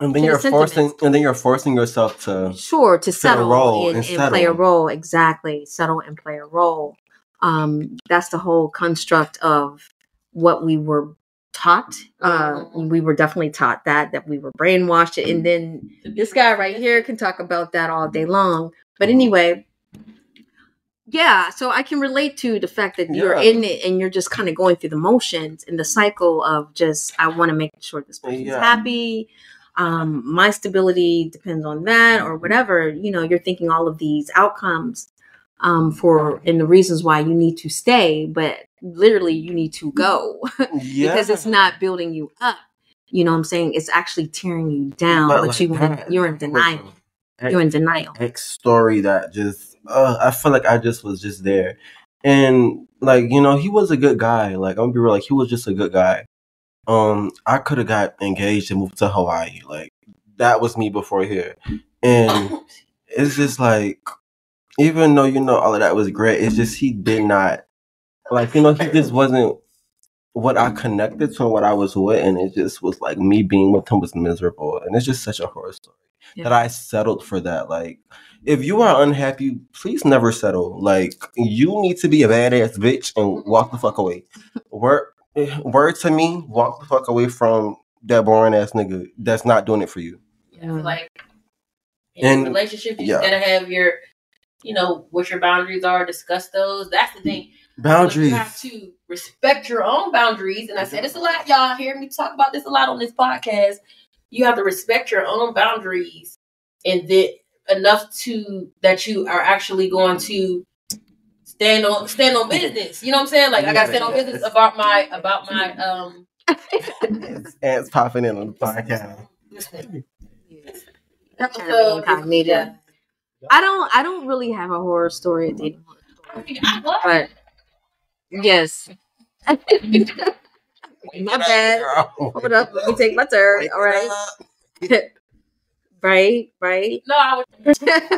And then you're forcing yourself to settle and play a role. Exactly. Settle and play a role. That's the whole construct of what we were taught. We were definitely taught that we were brainwashed. And then this guy right here can talk about that all day long. But anyway, yeah, so I can relate to the fact that you're in it and you're just kind of going through the motions and the cycle of just, I want to make sure this person's happy. My stability depends on that or whatever. You're thinking all of these outcomes and the reasons why you need to stay, but literally you need to go because it's not building you up. You know what I'm saying? It's actually tearing you down, but you're in denial. You're in denial. Story that just, I feel like I just was just there. And like, he was a good guy. Like, I'm gonna be real, like he was just a good guy. I could have got engaged and moved to Hawaii. Like, that was me before here. And it's just like, even though, all of that was great, it's just he did not, like, he just wasn't what I connected to and what I was with. And it just was like me being with him was miserable. And it's just such a horror story that I settled for that. Like, if you are unhappy, please never settle. Like, you need to be a badass bitch and walk the fuck away. Word to me, walk the fuck away from that boring ass nigga that's not doing it for you. Yeah, like in a relationship, you just gotta have your, what your boundaries are, discuss those. That's the thing. Boundaries. You have to respect your own boundaries. And I said this a lot, y'all hear me talk about this a lot on this podcast. You have to respect your own boundaries and then enough that you are actually going to stand on business. You know what I'm saying? Like, I gotta stand on business about my ants popping in on the podcast. I don't really have a horror story, but yes. My bad. Hold up, let me take my turn. All right. Right. No, I was.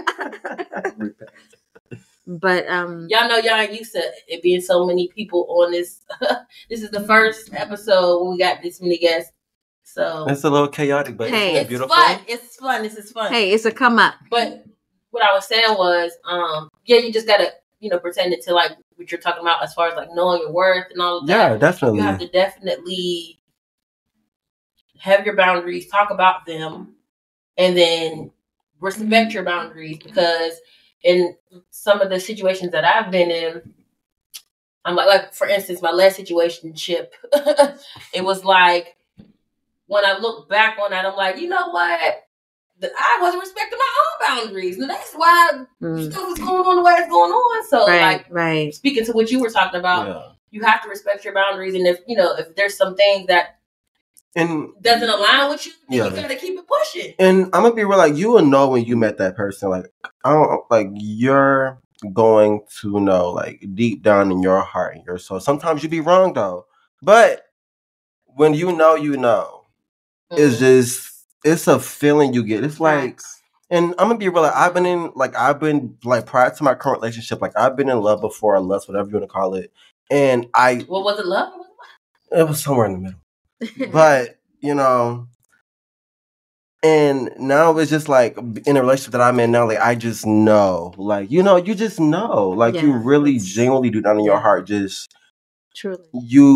But y'all know y'all ain't used to it being so many people on this. This is the first episode when we got this many guests. So it's a little chaotic, but it's beautiful. It's fun. This is fun. Hey, it's a come up. But what I was saying was, you just gotta, pretend it to like what you're talking about as far as like knowing your worth and all of that. Yeah, definitely. You have to definitely have your boundaries, talk about them, and then respect your boundaries, because in some of the situations that I've been in, I'm like for instance, my last situationship, it was like, when I look back on that, I'm like, you know what? That I wasn't respecting my own boundaries. And that's why stuff is going on the way it's going on. So right. Speaking to what you were talking about, you have to respect your boundaries. And if there's some things that doesn't align with you, then you gotta keep it pushing. And I'm gonna be real, like, you will know when you met that person. Like, you're going to know, like, deep down in your heart and your soul. Sometimes you be wrong though, but when you know, it's just, it's a feeling you get. It's like, and I'm gonna be real, like, I've been prior to my current relationship, like, I've been in love before, or lust, whatever you want to call it. And was it love? It was somewhere in the middle. But, and now it's just like in a relationship that I'm in now, like, I just know, like, you just know, like, you really genuinely do down in your heart, just truly,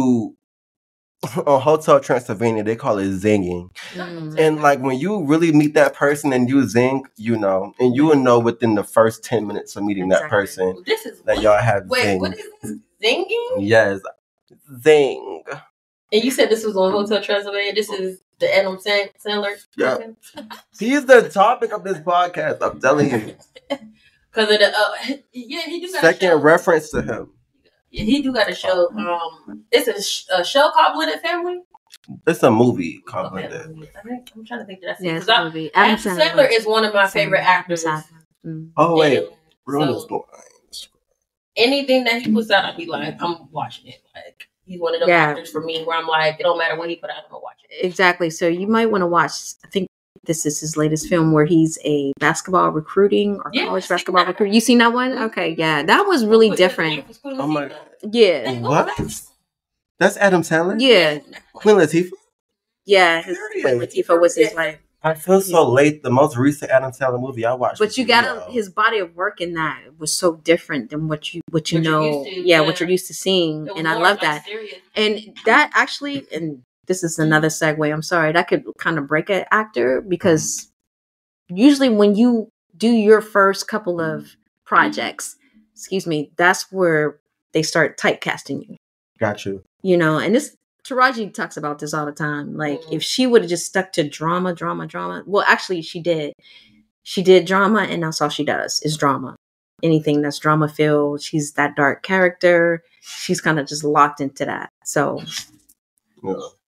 on Hotel Transylvania, they call it zinging. And like, when you really meet that person and you zing, and you will know within the first 10 minutes of meeting that person that y'all have zing. What is this? Zinging? Yes. Zing. And you said this was on Hotel Transylvania. This is the Adam Sandler. Yeah. He's the topic of this podcast, I'm telling you. Because of the, he do got second reference to him. Yeah, he do got a show. It's a show called Blended Family. It's a movie called Blended. I'm trying to think that I see. Yeah, it's a movie. Adam Sandler is one of my favorite actors. Oh wait, so, anything that he puts out, I'll be like, I'm watching it. Like, he's one of those actors for me where I'm like, it don't matter what he put out, I'm gonna watch it. Exactly. So you might want to watch. I think this is his latest film where he's a basketball recruiting or college basketball recruiter. You seen that one? Okay, yeah, that was really different. Oh my god. Yeah. What? That's Adam Sandler? Yeah. Queen Latifah? Yeah, Queen Latifah was his wife. I feel so late. The most recent Adam Sandler movie I watched. But you got his body of work in that was so different than what you know. What you're used to seeing, and I love that. Serious. And that actually, and this is another segue. I'm sorry, that could kind of break an actor because usually when you do your first couple of projects, that's where they start typecasting you. Got you. You know, and this Taraji talks about this all the time. Like if she would have just stuck to drama. Well, actually, she did. She did drama, and that's all she does is drama. Anything that's drama filled, she's that dark character. She's kind of just locked into that. So, yeah.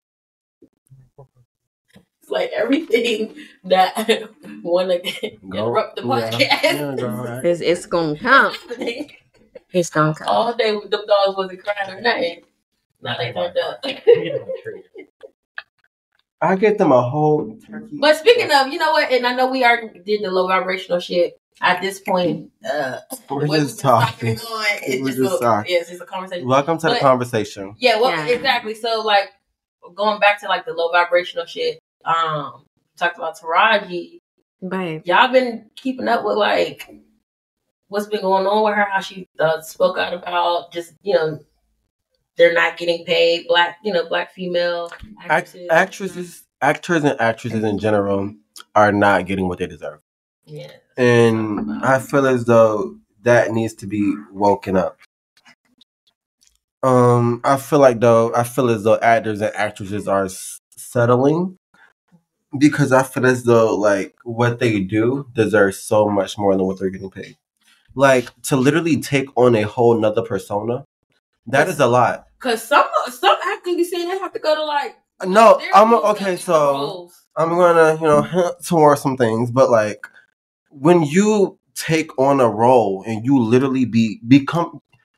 It's like everything that want to interrupt the podcast. Yeah, it's gonna come. It's gonna come. All day, the dogs wasn't crying or nothing. Now they turned up. I get them a whole turkey. But speaking of, you know what? And I know we already did the low vibrational shit. At this point, we're just talking. We're just talking. Yeah, it's just a conversation. Welcome to the conversation. Yeah, exactly. So, like, going back to like the low vibrational shit. Talked about Taraji. Right. Y'all been keeping up with like what's been going on with her? How she spoke out about just they're not getting paid. Black female actors and actresses in general are not getting what they deserve. Yeah. And I feel as though that needs to be woken up. I feel as though actors and actresses are settling because I feel as though like what they do deserves so much more than what they're getting paid. Like to literally take on a whole nother persona, that is a lot. Cause some actors be saying they have to go to like. No, so I'm gonna hint towards some things, but like when you take on a role and you literally become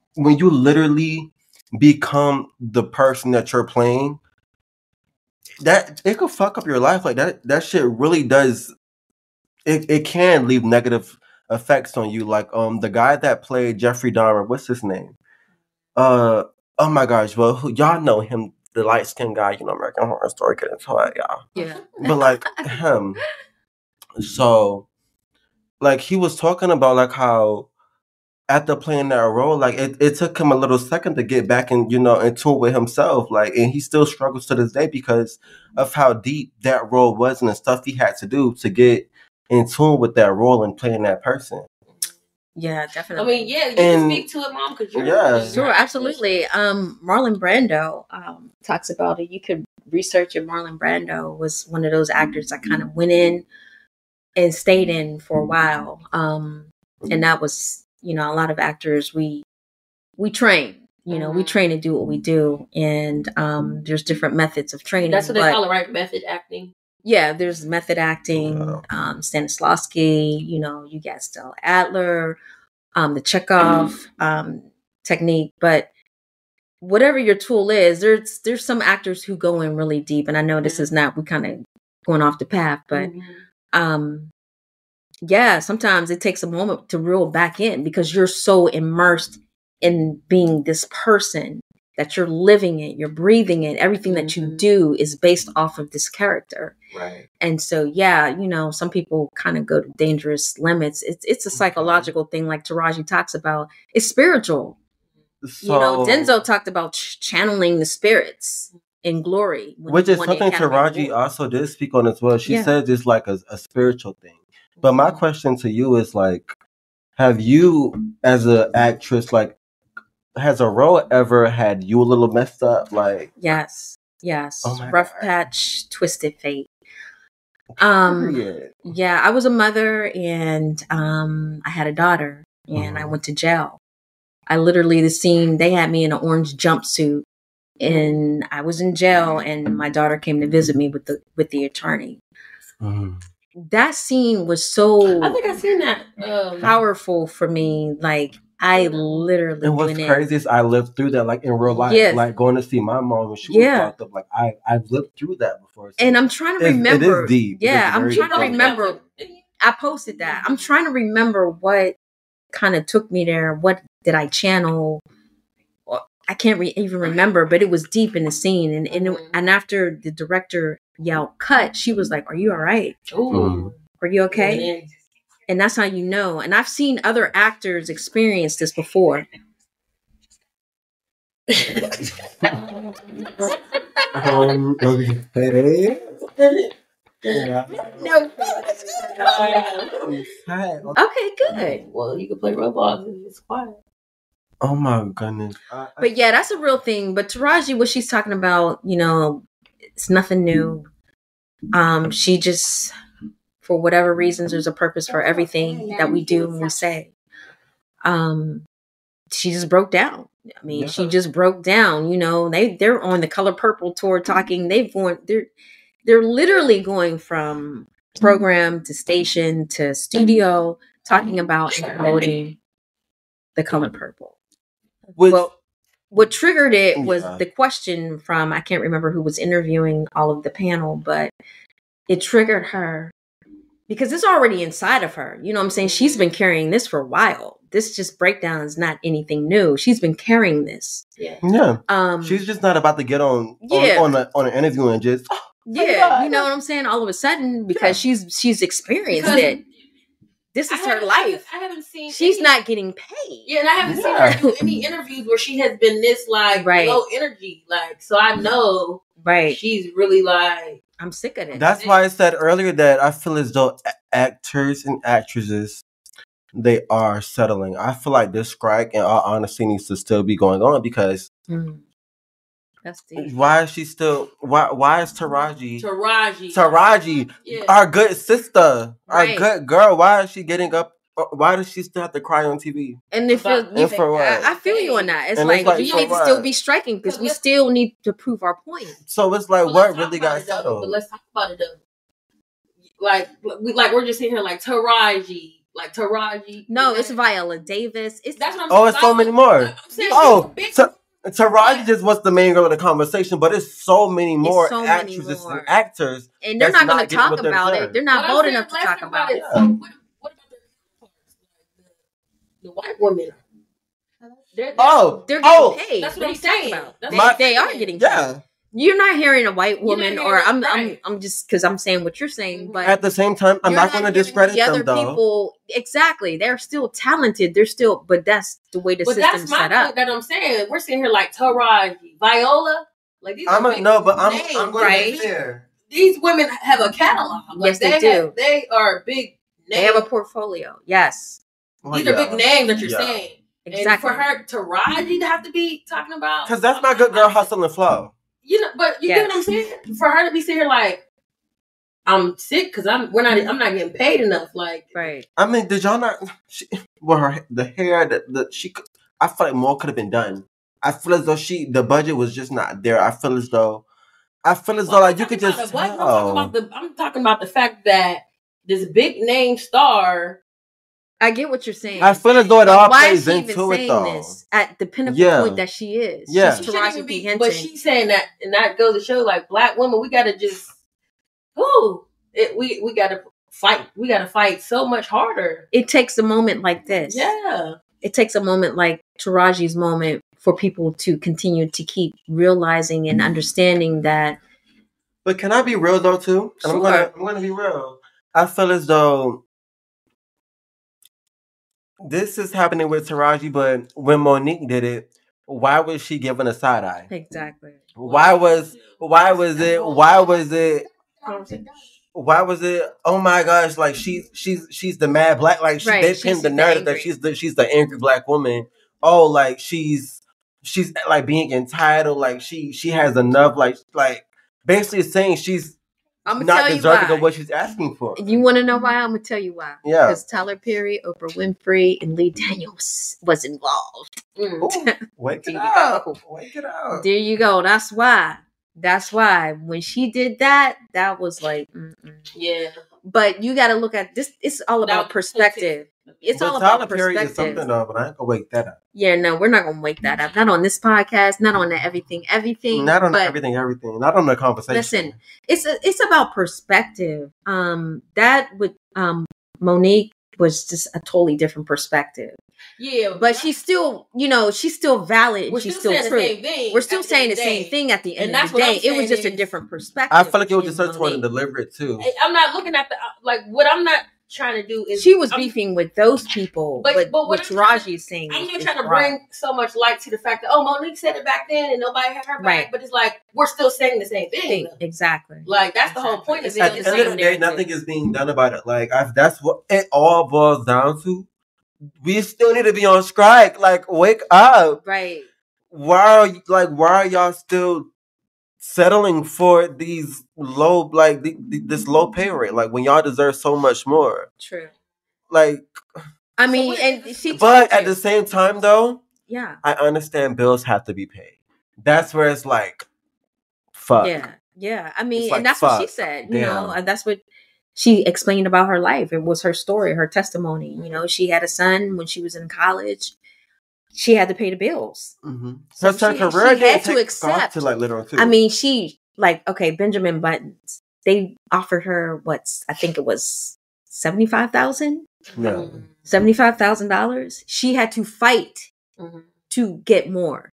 the person that you're playing, that it could fuck up your life. Like that shit really does. It can leave negative effects on you. Like the guy that played Jeffrey Dahmer, what's his name? Oh my gosh, well y'all know him, the light skinned guy, American Horror Story, get into it, y'all. Yeah. But like him. So like he was talking about like how after playing that role, like it took him a little second to get back in tune with himself. Like, and he still struggles to this day because of how deep that role was and the stuff he had to do to get in tune with that role and playing that person. Yeah, definitely. I mean, yeah, you can speak to it, Mom, because sure, absolutely. Marlon Brando talks about it. You could research it. Marlon Brando was one of those actors that kind of went in and stayed in for a while. And that was, a lot of actors, we train, we train to do what we do. And there's different methods of training. That's what they call it, right? Method acting. Yeah, there's method acting, Stanislavski, you got Stella Adler, the Chekhov technique. But whatever your tool is, there's some actors who go in really deep. And I know this is not, we kind of going off the path, but yeah, sometimes it takes a moment to reel back in because you're so immersed in being this person that you're living it, you're breathing it. Everything that you do is based off of this character. Right. And so, yeah, some people kind of go to dangerous limits. It's a psychological thing like Taraji talks about. It's spiritual. So, Denzel talked about channeling the spirits in glory. Which is something Taraji also did speak on as well. She said it's like a spiritual thing. But my question to you is like, have you as an actress, like, has a role ever had you a little messed up? Like, yes. Oh Rough God. patch, twisted fate. Yeah, I was a mother and I had a daughter and I went to jail. I literally, the scene, they had me in an orange jumpsuit and I was in jail and my daughter came to visit me with the attorney. That scene was so I think I've seen that powerful for me. Like I literally and what's crazy is I lived through that like in real life. Like going to see my mom when she was locked up. Like I've lived through that before. So and I'm trying to remember. It is deep. Yeah, I'm trying to remember. I posted that. I'm trying to remember what kind of took me there. What did I channel? I can't even remember, but it was deep in the scene. And after the director yelled cut, she was like, "Are you all right? Are you okay?" And that's how you know. And I've seen other actors experience this before. Okay. Yeah. No. Okay, good. Well, you can play Roblox if it's quiet. Oh my goodness. But yeah, that's a real thing. But Taraji, what she's talking about, you know, it's nothing new. She just, for whatever reasons, there's a purpose for everything that we do and we say. She just broke down. I mean, she just broke down. You know, they're on the Color Purple tour talking. They're literally going from program to station to studio, talking about and promoting the Color Purple. Well, what triggered it was the question from, I can't remember who was interviewing all of the panel, but it triggered her because it's already inside of her. You know what I'm saying? She's been carrying this for a while. This just breakdown is not anything new. She's been carrying this. Yeah. She's just not about to get on an interview and just you know what I'm saying? All of a sudden, because she's experienced it. This is her life. I haven't seen. She's not getting paid. Yeah, and I haven't seen her do any interviews where she has been this low energy. Like, so I know she's really like, I'm sick of it. That's why I said earlier that I feel as though actors and actresses, they are settling. I feel like this strike, in all honesty, needs to still be going on because that's deep. Why is she still? Why is Taraji, yeah, our good sister, our good girl? Why is she getting up? Why does she still have to cry on TV? And I feel you on that. It's like you need to still be striking because we still need to prove our point. So it's like, what really got settled? But let's talk about it though. We're just sitting here like Taraji. No, it's Viola Davis. That's what I'm saying. It's so many more. Taraji just was the main girl of the conversation, but it's so many more actresses and actors. And they're not going to talk about it. They're not bold enough to talk about it. So what about the white women? They're getting paid. That's what I'm saying. They are getting paid. Yeah. You're not hearing a white woman, or I'm just because I'm saying what you're saying, but at the same time, I'm not going to discredit the other people. Exactly, they're still talented. They're still, but that's the way the system's set up. That I'm saying, we're sitting here like Taraji, Viola, like these. I'm going to be fair. These women have a catalog. Yes, they do. They are big names. They have a portfolio. Yes, these are big names that you're saying. Exactly. And for her, Taraji to have to be talking about, because that's not good girl hustle and flow. You know, but you get what I'm saying? For her to be sitting here like, I'm sick because I'm not getting paid enough. Like, right. I mean, did y'all not? The hair, I feel like more could have been done. I feel as though the budget was just not there. I feel as though like you could just tell. I'm talking about the fact that this big name star. I get what you're saying. I feel as though it all plays into it, though. This at the pinnacle point that she is. Yeah. She's Taraji P Henson. But she's saying that, and that goes to show, like, black women, we gotta just, we gotta fight. We gotta fight so much harder. It takes a moment like this. Yeah. It takes a moment like Taraji's moment for people to continue to keep realizing and understanding that. But can I be real though too? Sure. I'm gonna be real. I feel as though this is happening with Taraji, but when Monique did it, why was she given a side eye? Exactly. Why was it? Oh my gosh! Like she's the mad black. Like they pinned the narrative that she's the angry black woman. Oh, like she's like being entitled. Like she has enough. Like basically saying she's not deserving of what she's asking for. You want to know why? I'm gonna tell you why. Yeah, because Tyler Perry, Oprah Winfrey, and Lee Daniels was involved. Wake it up! There you go. That's why. When she did that, that was like, yeah. But you got to look at this. It's all about perspective. It's all about perspective. Tyler Perry is something though, but I ain't gonna wake that up. Yeah, no, we're not gonna wake that up. Not on this podcast. Not on the everything. Not on everything. Not on the conversation. Listen, it's about perspective. That with Monique was just a totally different perspective. Yeah, but she's still, she's still valid. We're she's still still true. saying the same thing. We're still saying the same thing at the end of the day. It was just a different perspective. I feel like it was just her trying to deliver it too. I'm not looking at what I'm not trying to do is she was beefing with those people, but what Taraji is saying, I'm not trying to bring so much light to the fact that Monique said it back then and nobody had her back. Right. But it's like we're still saying the same thing. Exactly. Like that's the whole point. At the end of the day, nothing is being done about it. Like that's what it all boils down to. We still need to be on strike. Like, wake up. Right. Why are y'all still settling for these low, this low pay rate? Like, when y'all deserve so much more. True. Like, I mean, but at the same time, though, yeah, I understand bills have to be paid. That's where it's like, fuck. Yeah. I mean, and that's what she said. And that's what she explained about her life. It was her story, her testimony. She had a son when she was in college. She had to pay the bills. Mm-hmm. So she had to accept. I mean, Benjamin Buttons. They offered her I think it was $75,000. No, $75,000. She had to fight to get more.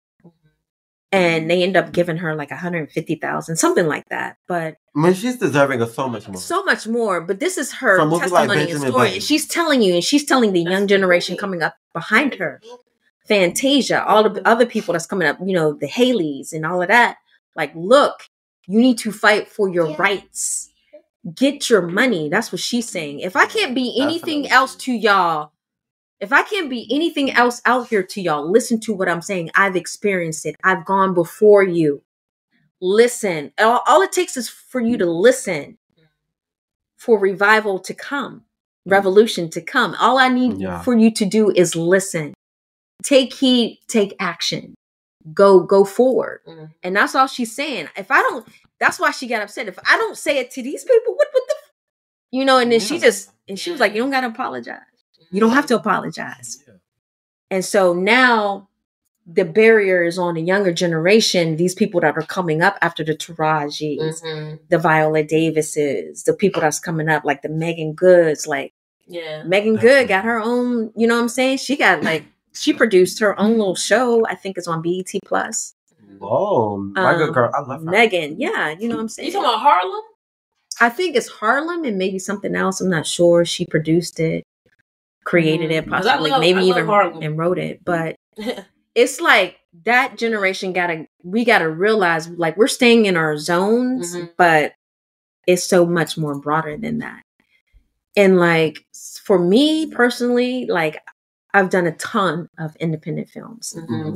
And they end up giving her like $150,000, something like that. But I mean, she's deserving of so much more. But this is her testimony and story. And she's telling you, and she's telling the young generation coming up behind her, Fantasia, all the other people that's coming up, the Haleys and all of that. Like, look, you need to fight for your rights. Get your money. That's what she's saying. If I can't be anything else to y'all, if I can't be anything else out here to y'all, listen to what I'm saying. I've experienced it. I've gone before you. Listen. All it takes is for you to listen for revival to come, revolution to come. All I need for you to do is listen. Take heed, take action. Go forward. Mm-hmm. And that's all she's saying. That's why she got upset. If I don't say it to these people, what the and then she was like, you don't got to apologize. You don't have to apologize. Yeah. And so now the barrier is on the younger generation, these people that are coming up after the Tarajis, the Viola Davises, the people that's coming up, like the Megan Goods, Megan Good got her own, you know what I'm saying? She got she produced her own little show. I think it's on BET Plus. Oh, my good girl. I love her. Megan. Yeah. You know what I'm saying? You talking about Harlem? I think it's Harlem and maybe something else. I'm not sure. She produced it. Created it, possibly, maybe even and wrote it. But it's like that generation we gotta realize we're staying in our zones, but it's so much more broader than that. And for me personally, I've done a ton of independent films.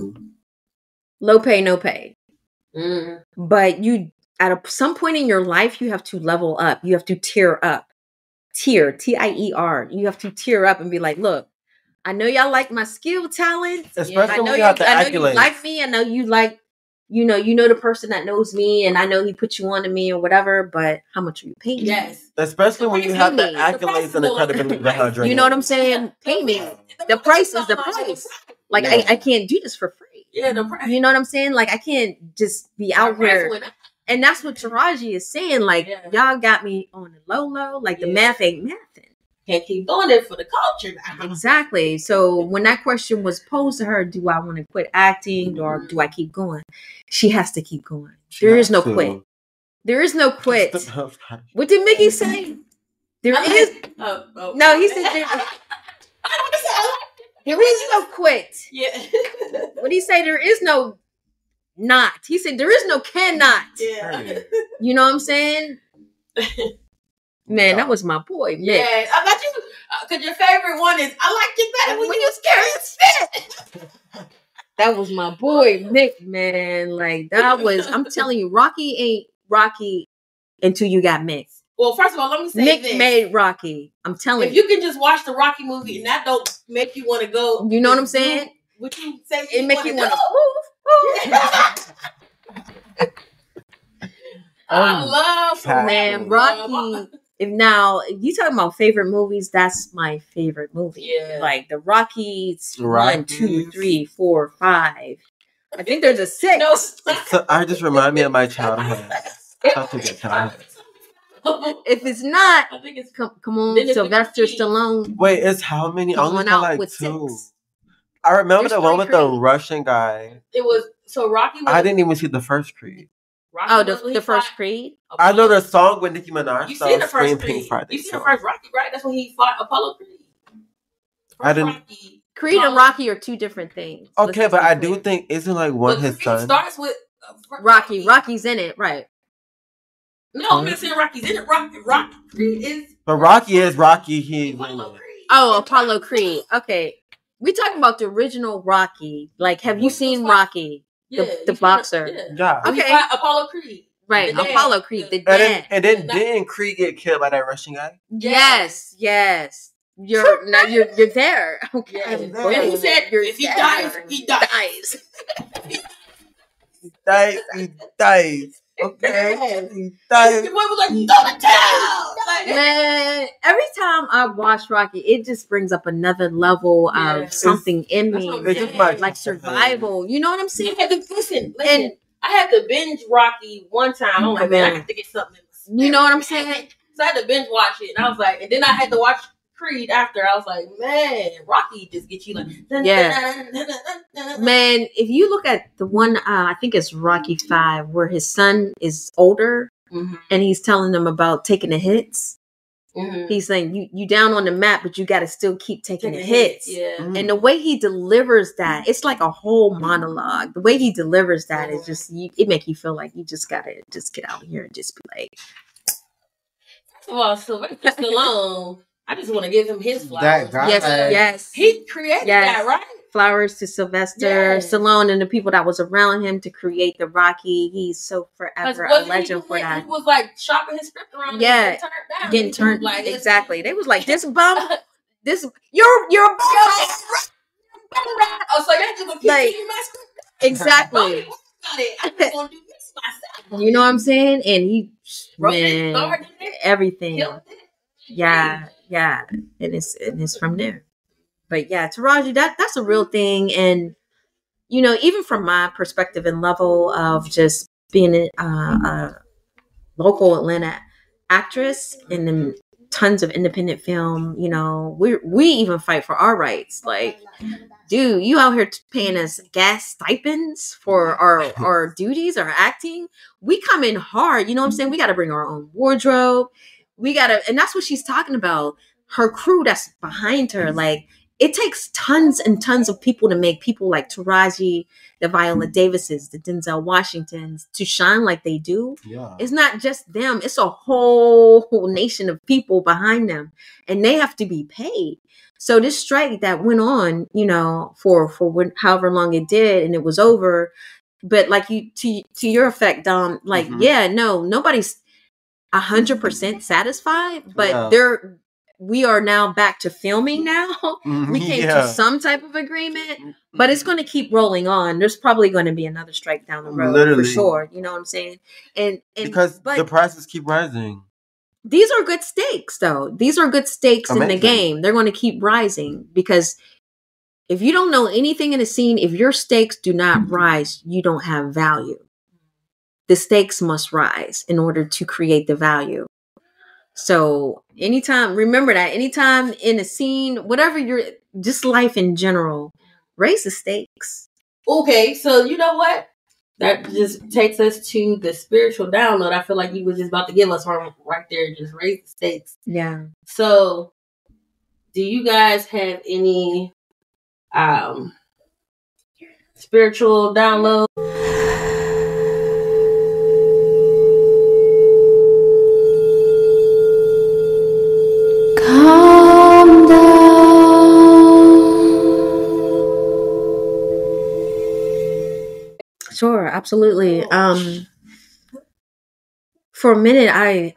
Low pay, no pay. But at some point in your life, you have to level up. You have to tier up. Tier, Tier. You have to tier up and be like, look, I know y'all like my skill, talent. Especially when you have the accolades. I know you like me. I know you like, you know the person that knows me, and I know he put you on to me or whatever, but how much are you paying me? Yes. Especially when you have the accolades and the credibility behind you. You know what I'm saying? Pay me. The price is the price. I can't do this for free. Yeah, the price. You know what I'm saying? I can't just be out here. And that's what Taraji is saying. Y'all got me on the low. The math ain't mathing. Can't keep doing it for the culture now. Exactly. So when that question was posed to her, do I want to quit acting or do I keep going? She has to keep going. There is no quit. There is no quit. What did Mickey say? There is. No, he said there is no quit. Yeah. What did he say? There is no not. He said there is no cannot. Yeah. You know what I'm saying? Man, that was my boy, Mick. Yeah, I got you. Because your favorite one is, I like you better when you scared spit. That was my boy, Mick, man. That was, I'm telling you, Rocky ain't Rocky until you got Mick. Well, first of all, let me say Mick made Rocky. I'm telling you. If you can just watch the Rocky movie and that don't make you want to go. You know what I'm saying? What you say it make you want to move. I love man, Rocky. If you talking about favorite movies, that's my favorite movie. Yeah. The Rockies 1, 2, 3, 4, 5. I think there's a 6. No. So I just remind me of my childhood. Such a good childhood. If it's not, I think it's come on, Sylvester Stallone. Wait, it's how many? I only got like 2. 6. I remember the one with the Russian guy. It was Rocky. I didn't even see the first Creed. Rocky the first Creed. I know the song with Nicki Minaj. You seen the first Creed? Pink Friday, you seen the first Rocky, right? That's when he fought Apollo Creed. I didn't. Rocky, Creed and Rocky are 2 different things. Okay, but I do think isn't like one his son. Starts with Rocky. Rocky's in it, right? No, I'm not saying Rocky's in it. Rocky Creed is. But Rocky is Rocky. He's Apollo Creed. Oh, Apollo Creed. Okay, we talking about the original Rocky. Like, have you seen Rocky, the boxer? Yeah. Okay, Apollo Creed. Right, Apollo Creed, the dad. And then didn't Creed get killed by that Russian guy? Yes. You're there. Okay. And he said, if he dies, he dies. He dies. Okay. He dies. The boy was like, go to town. Man, every time I watch Rocky, it just brings up another level of something in me. It's just like survival. You know what I'm saying? Listen. And I had to binge Rocky one time. I'm like, man, I have to get something. You know what I'm saying? So I had to binge watch it. And I was like, and then I had to watch Creed after. I was like, man, Rocky just gets you like, man. If you look at the one, I think it's Rocky 5, where his son is older, and he's telling them about taking the hits. He's saying you down on the map, but you got to still keep taking the hits. And the way he delivers that, it's like a whole monologue. The way he delivers that is just it make you feel like you just gotta just get out here and just be like. First of all, Sylvester Stallone. I just want to give him his flowers. That guy. Yes. He created that, right? Flowers to Sylvester Stallone and the people that was around him to create the Rocky. He's so forever a legend for that. He was like shopping his script around. Yeah, getting turned like exactly. They was like, this bum, this you're bum. Oh, so you just keep like my script. Exactly. I just want to do this myself. You know what I'm saying? And he man, everything. Yeah, and it's from there. But yeah, Taraji, that's a real thing. And you know, even from my perspective and level of just being a local Atlanta actress in the tons of independent film, you know, we even fight for our rights. Like, dude, you out here paying us gas stipends for our duties, our acting. We come in hard. You know what I'm saying? We got to bring our own wardrobe. And that's what she's talking about. Her crew that's behind her, like, it takes tons and tons of people to make people like Taraji, the Viola Davises, the Denzel Washingtons to shine like they do. Yeah. It's not just them. It's a whole nation of people behind them, and they have to be paid. So this strike that went on, you know, for however long it did, and it was over. But like to your effect, Dom, like, nobody's 100% satisfied, but we are now back to filming now. We came to some type of agreement, but it's going to keep rolling on. There's probably going to be another strike down the road for sure. You know what I'm saying? And because the prices keep rising. These are good stakes, though. These are good stakes in the game. They're going to keep rising because if you don't know anything in a scene, if your stakes do not rise, you don't have value. The stakes must rise in order to create the value. So anytime in a scene, whatever just life in general, raise the stakes. Okay, so you know what? That just takes us to the spiritual download. I feel like you were just about to give us one right there. Just raise the stakes. Yeah. So do you guys have any spiritual download? Calm down. Sure, absolutely. For a minute,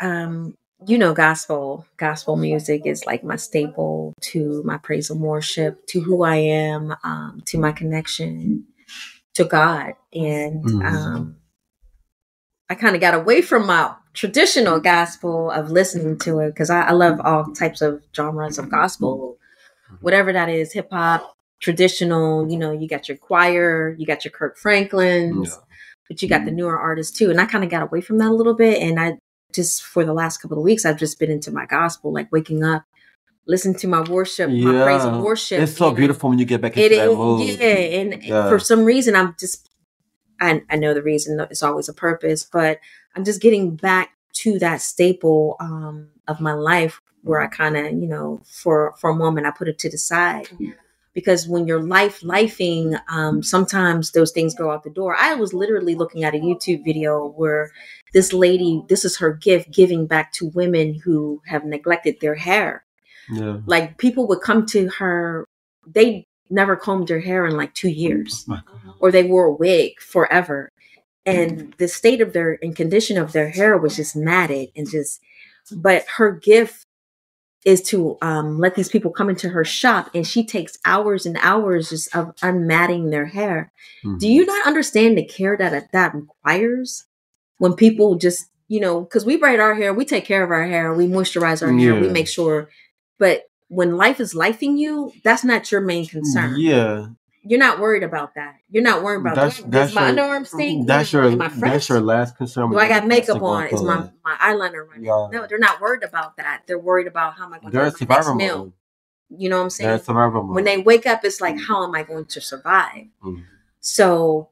gospel music is like my staple to my praise and worship, to who I am, to my connection to God. And I kind of got away from my traditional gospel of listening to it because I love all types of genres of gospel, whatever that is, hip hop, traditional, you know, you got your choir, you got your Kirk Franklins, but you got the newer artists too. And I kind of got away from that a little bit. And just for the last couple of weeks, I've just been into my gospel, like waking up, listen to my worship, my praise and worship. It's so beautiful when you get back into that mood. Yeah, and for some reason, I'm just, I know the reason, it's always a purpose, but I'm just getting back to that staple of my life where I kind of, you know, for a moment, I put it to the side. Because when you're lifing, sometimes those things go out the door. I was literally looking at a YouTube video where this lady, this is her gift, giving back to women who have neglected their hair. Yeah. Like people would come to her, they never combed their hair in like 2 years, or they wore a wig forever. And the state of their and condition of their hair was just matted and just, but her gift is to let these people come into her shop, and she takes hours and hours just of unmatting their hair. Mm-hmm. Do you not understand the care that requires when people just, you know, because we braid our hair, we take care of our hair, we moisturize our hair, we make sure. But when life is lifing you, that's not your main concern. Yeah. You're not worried about that. You're not worried about does my underarm stink? That's your last concern. Do I got makeup on? Is my eyeliner running? Yeah. No, they're not worried about that. They're worried about how am I going to get my next meal. You know what I'm saying? When they wake up, it's like, how am I going to survive? Mm. So,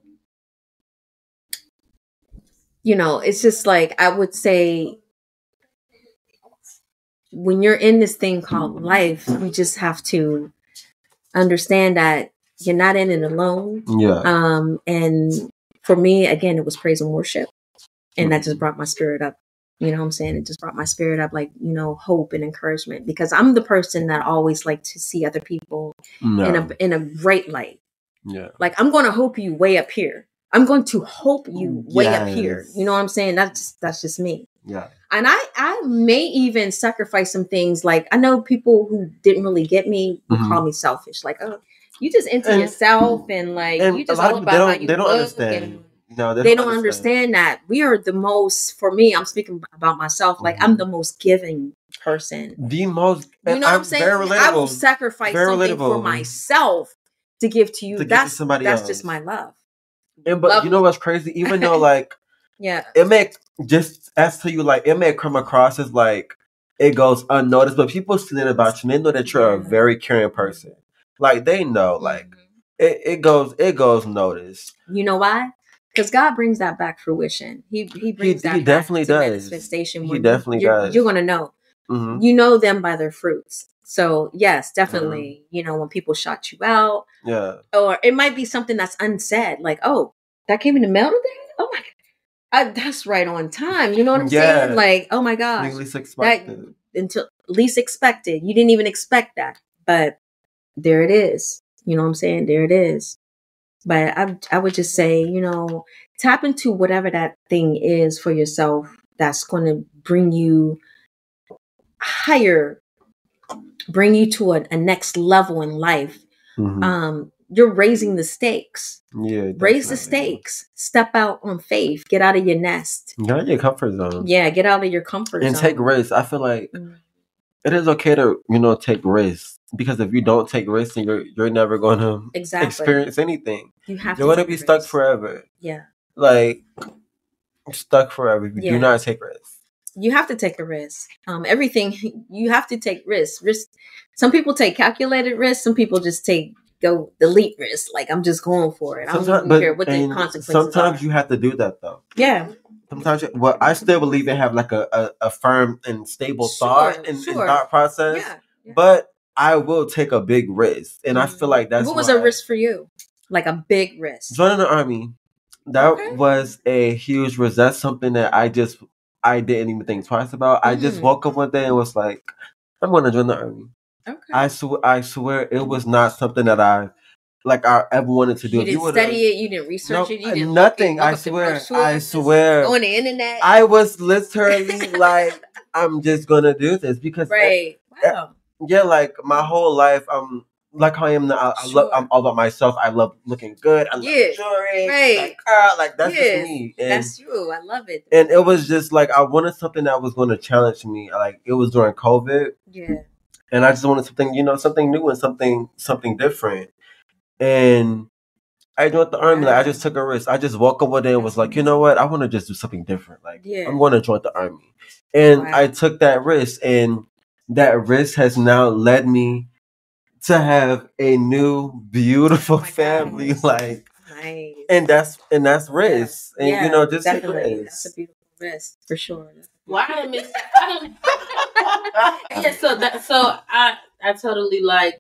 you know, it's just like, I would say, when you're in this thing called life, you just have to understand that you're not in it alone. Yeah. And for me, again, it was praise and worship. And that just brought my spirit up. You know what I'm saying? It just brought my spirit up, like, you know, hope and encouragement, because I'm the person that always like to see other people in a great light. Yeah. Like, I'm going to hope you way up here. I'm going to hope you way up here. You know what I'm saying? That's just me. Yeah. And I may even sacrifice some things. Like, I know people who didn't really get me would call me selfish. Like, oh, you just into yourself and like, you just all about how you they don't look. understand. No, they don't understand that we are the most, for me, I'm speaking about myself. Like, I'm the most giving person. The most, you know what I'm saying? I will sacrifice something for myself to give to you. That's to somebody else. Just my love. And but you know what's crazy? Even though like, it may just as to you, like, it may come across as like it goes unnoticed, but people see it about you. And they know that you're a very caring person. Like, they know, like it goes noticed. You know why? Because God brings that back fruition. He brings that back definitely to does. Manifestation. He definitely does. You're gonna know. Mm-hmm. You know them by their fruits. So yes, definitely. You know, when people shout you out, or it might be something that's unsaid, like, oh, that came in the mail today. Oh my God, that's right on time. You know what I'm saying? Like, oh my gosh, least expected. Until least expected. You didn't even expect that, but there it is. You know what I'm saying? There it is. But I would just say, you know, tap into whatever that thing is for yourself that's going to bring you higher, bring you to a next level in life. Mm-hmm. You're raising the stakes. Yeah, raise the stakes. Step out on faith. Get out of your nest. Get out of your comfort zone. Yeah, get out of your comfort zone. And take risks. I feel like it is okay to, you know, take risks. Because if you don't take risks, then you're never going to experience anything. You're going to be stuck forever. Yeah. Like, stuck forever if you do not take risks. You have to take a risk. Everything, you have to take risks. Some people take calculated risks. Some people just go delete risks. Like, I'm just going for it. I don't care what the consequences sometimes you have to do that, though. Yeah. Sometimes, I still believe in have like a firm and stable thought and thought process. Yeah. But I will take a big risk. And I feel like that's what was a risk for you? Like a big risk? Joining the Army. That was a huge risk. That's something that I didn't even think twice about. I just woke up one day and was like, I'm going to join the Army. Okay. I swear it was not something that I ever wanted to do. You didn't study it. You didn't research it. You didn't nothing. I swear. On the internet. I was literally like, I'm just going to do this because. Right. Wow. Yeah, like my whole life, like how I am now. I'm all about myself. I love looking good. I love jewelry. Right. Like that's just me. And that's you. I love it. And it was just like I wanted something that was going to challenge me. Like, it was during COVID. Yeah. And I just wanted something, you know, something new and something different. And I joined the army. Like, I just took a risk. I just walked over there and was like, you know what? I want to just do something different. Like, I'm going to join the army. And I took that risk. And that risk has now led me to have a new, beautiful family. Like, nice. And that's risk. And, you know, just take risk. That's a beautiful risk, for sure. Well, I miss that. Yeah, so I totally like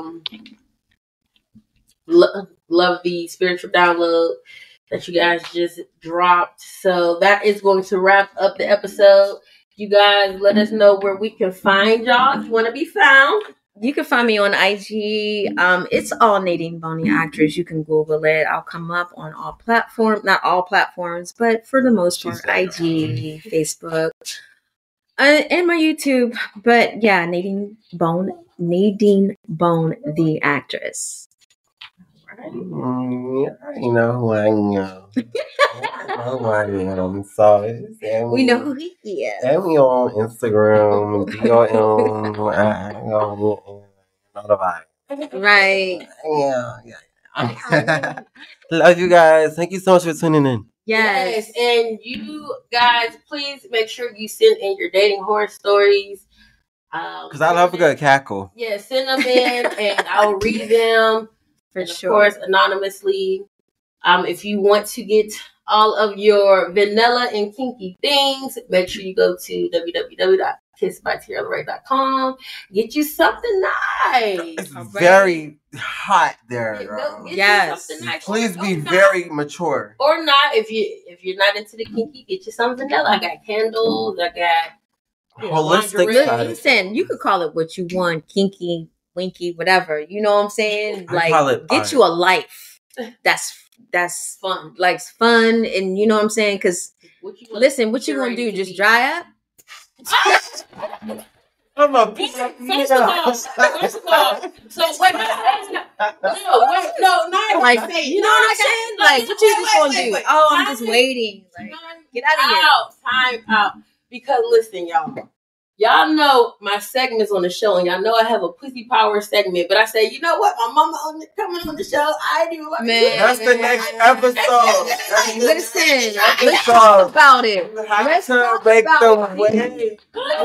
love the spiritual download that you guys just dropped. So that is going to wrap up the episode. You guys let us know where we can find y'all if you want to be found. You can find me on IG. It's all Nadine Bone, actress. You can Google it. I'll come up on all platforms, not all platforms, but for the most part, IG, Facebook, and my YouTube. But yeah, Nadine Bone, the actress. You know who I am. So we know who he is. And we on Instagram, DRM, right. Yeah. Love you guys. Thank you so much for tuning in. Yes. And you guys, please make sure you send in your dating horror stories. Because I love a good cackle. Yeah, send them in and I'll read them. For sure. Of course, anonymously. If you want to get all of your vanilla and kinky things, make sure you go to www.kissbytierralaray.com. Get you something nice. It's very hot there. Yes. Nice. Please be very mature. Or not. If you're not into the kinky, get you some vanilla. I got candles. I got holistic. Listen, you could call it what you want, kinky, winky, whatever. You know what I'm saying? Like, get you a life. That's fun. Like, fun, and you know what I'm saying? Because listen, what you gonna do? Just dry up? I'm a First of all, so wait, no, not like, you know what I'm saying? Like, what you just gonna do? Oh, I'm just waiting. Like, get out of here. Time out. Because listen, y'all know my segments on the show, and y'all know I have a pussy power segment. But I say, you know what? My mama coming on the show. I do. That's the next episode. Listen, let's talk about it. Let's talk about it.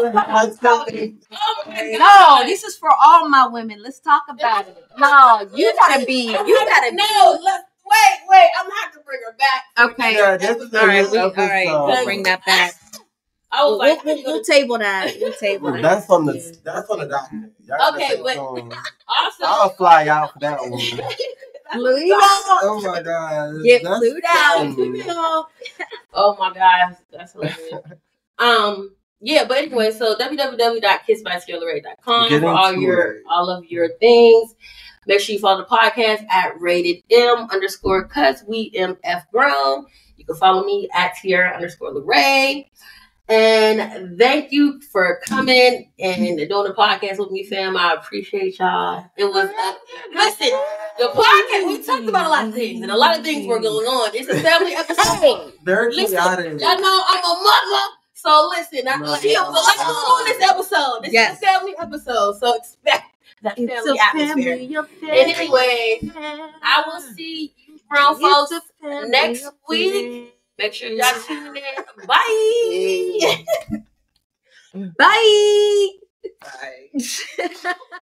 No, this is for all my women. Let's talk about it. No, you gotta be. No, wait. I'm gonna have to bring her back. Okay. Yeah, this is all right. We'll bring that back. I was like, we'll table that. We'll table that. That's on the document. Okay, but also I'll fly out for that one. Flew out. Oh my god. Get flew out. Oh my gosh, that's hilarious. Yeah, but anyway, so www.kissbytierralaray.com for all of your things. Make sure you follow the podcast at rated_M_cuz we MF grown. You can follow me at Tierra_Laray. And thank you for coming and doing the podcast with me, fam. I appreciate y'all. It was listen, the podcast, we talked about a lot of things, and a lot of things were going on. It's a family episode. Listen, y'all know I'm a mother. So listen, she was a lot on this episode. This is a family episode. So expect that family atmosphere. And anyway, I will see you grown folks next week. Make sure y'all tune in. Bye. Bye.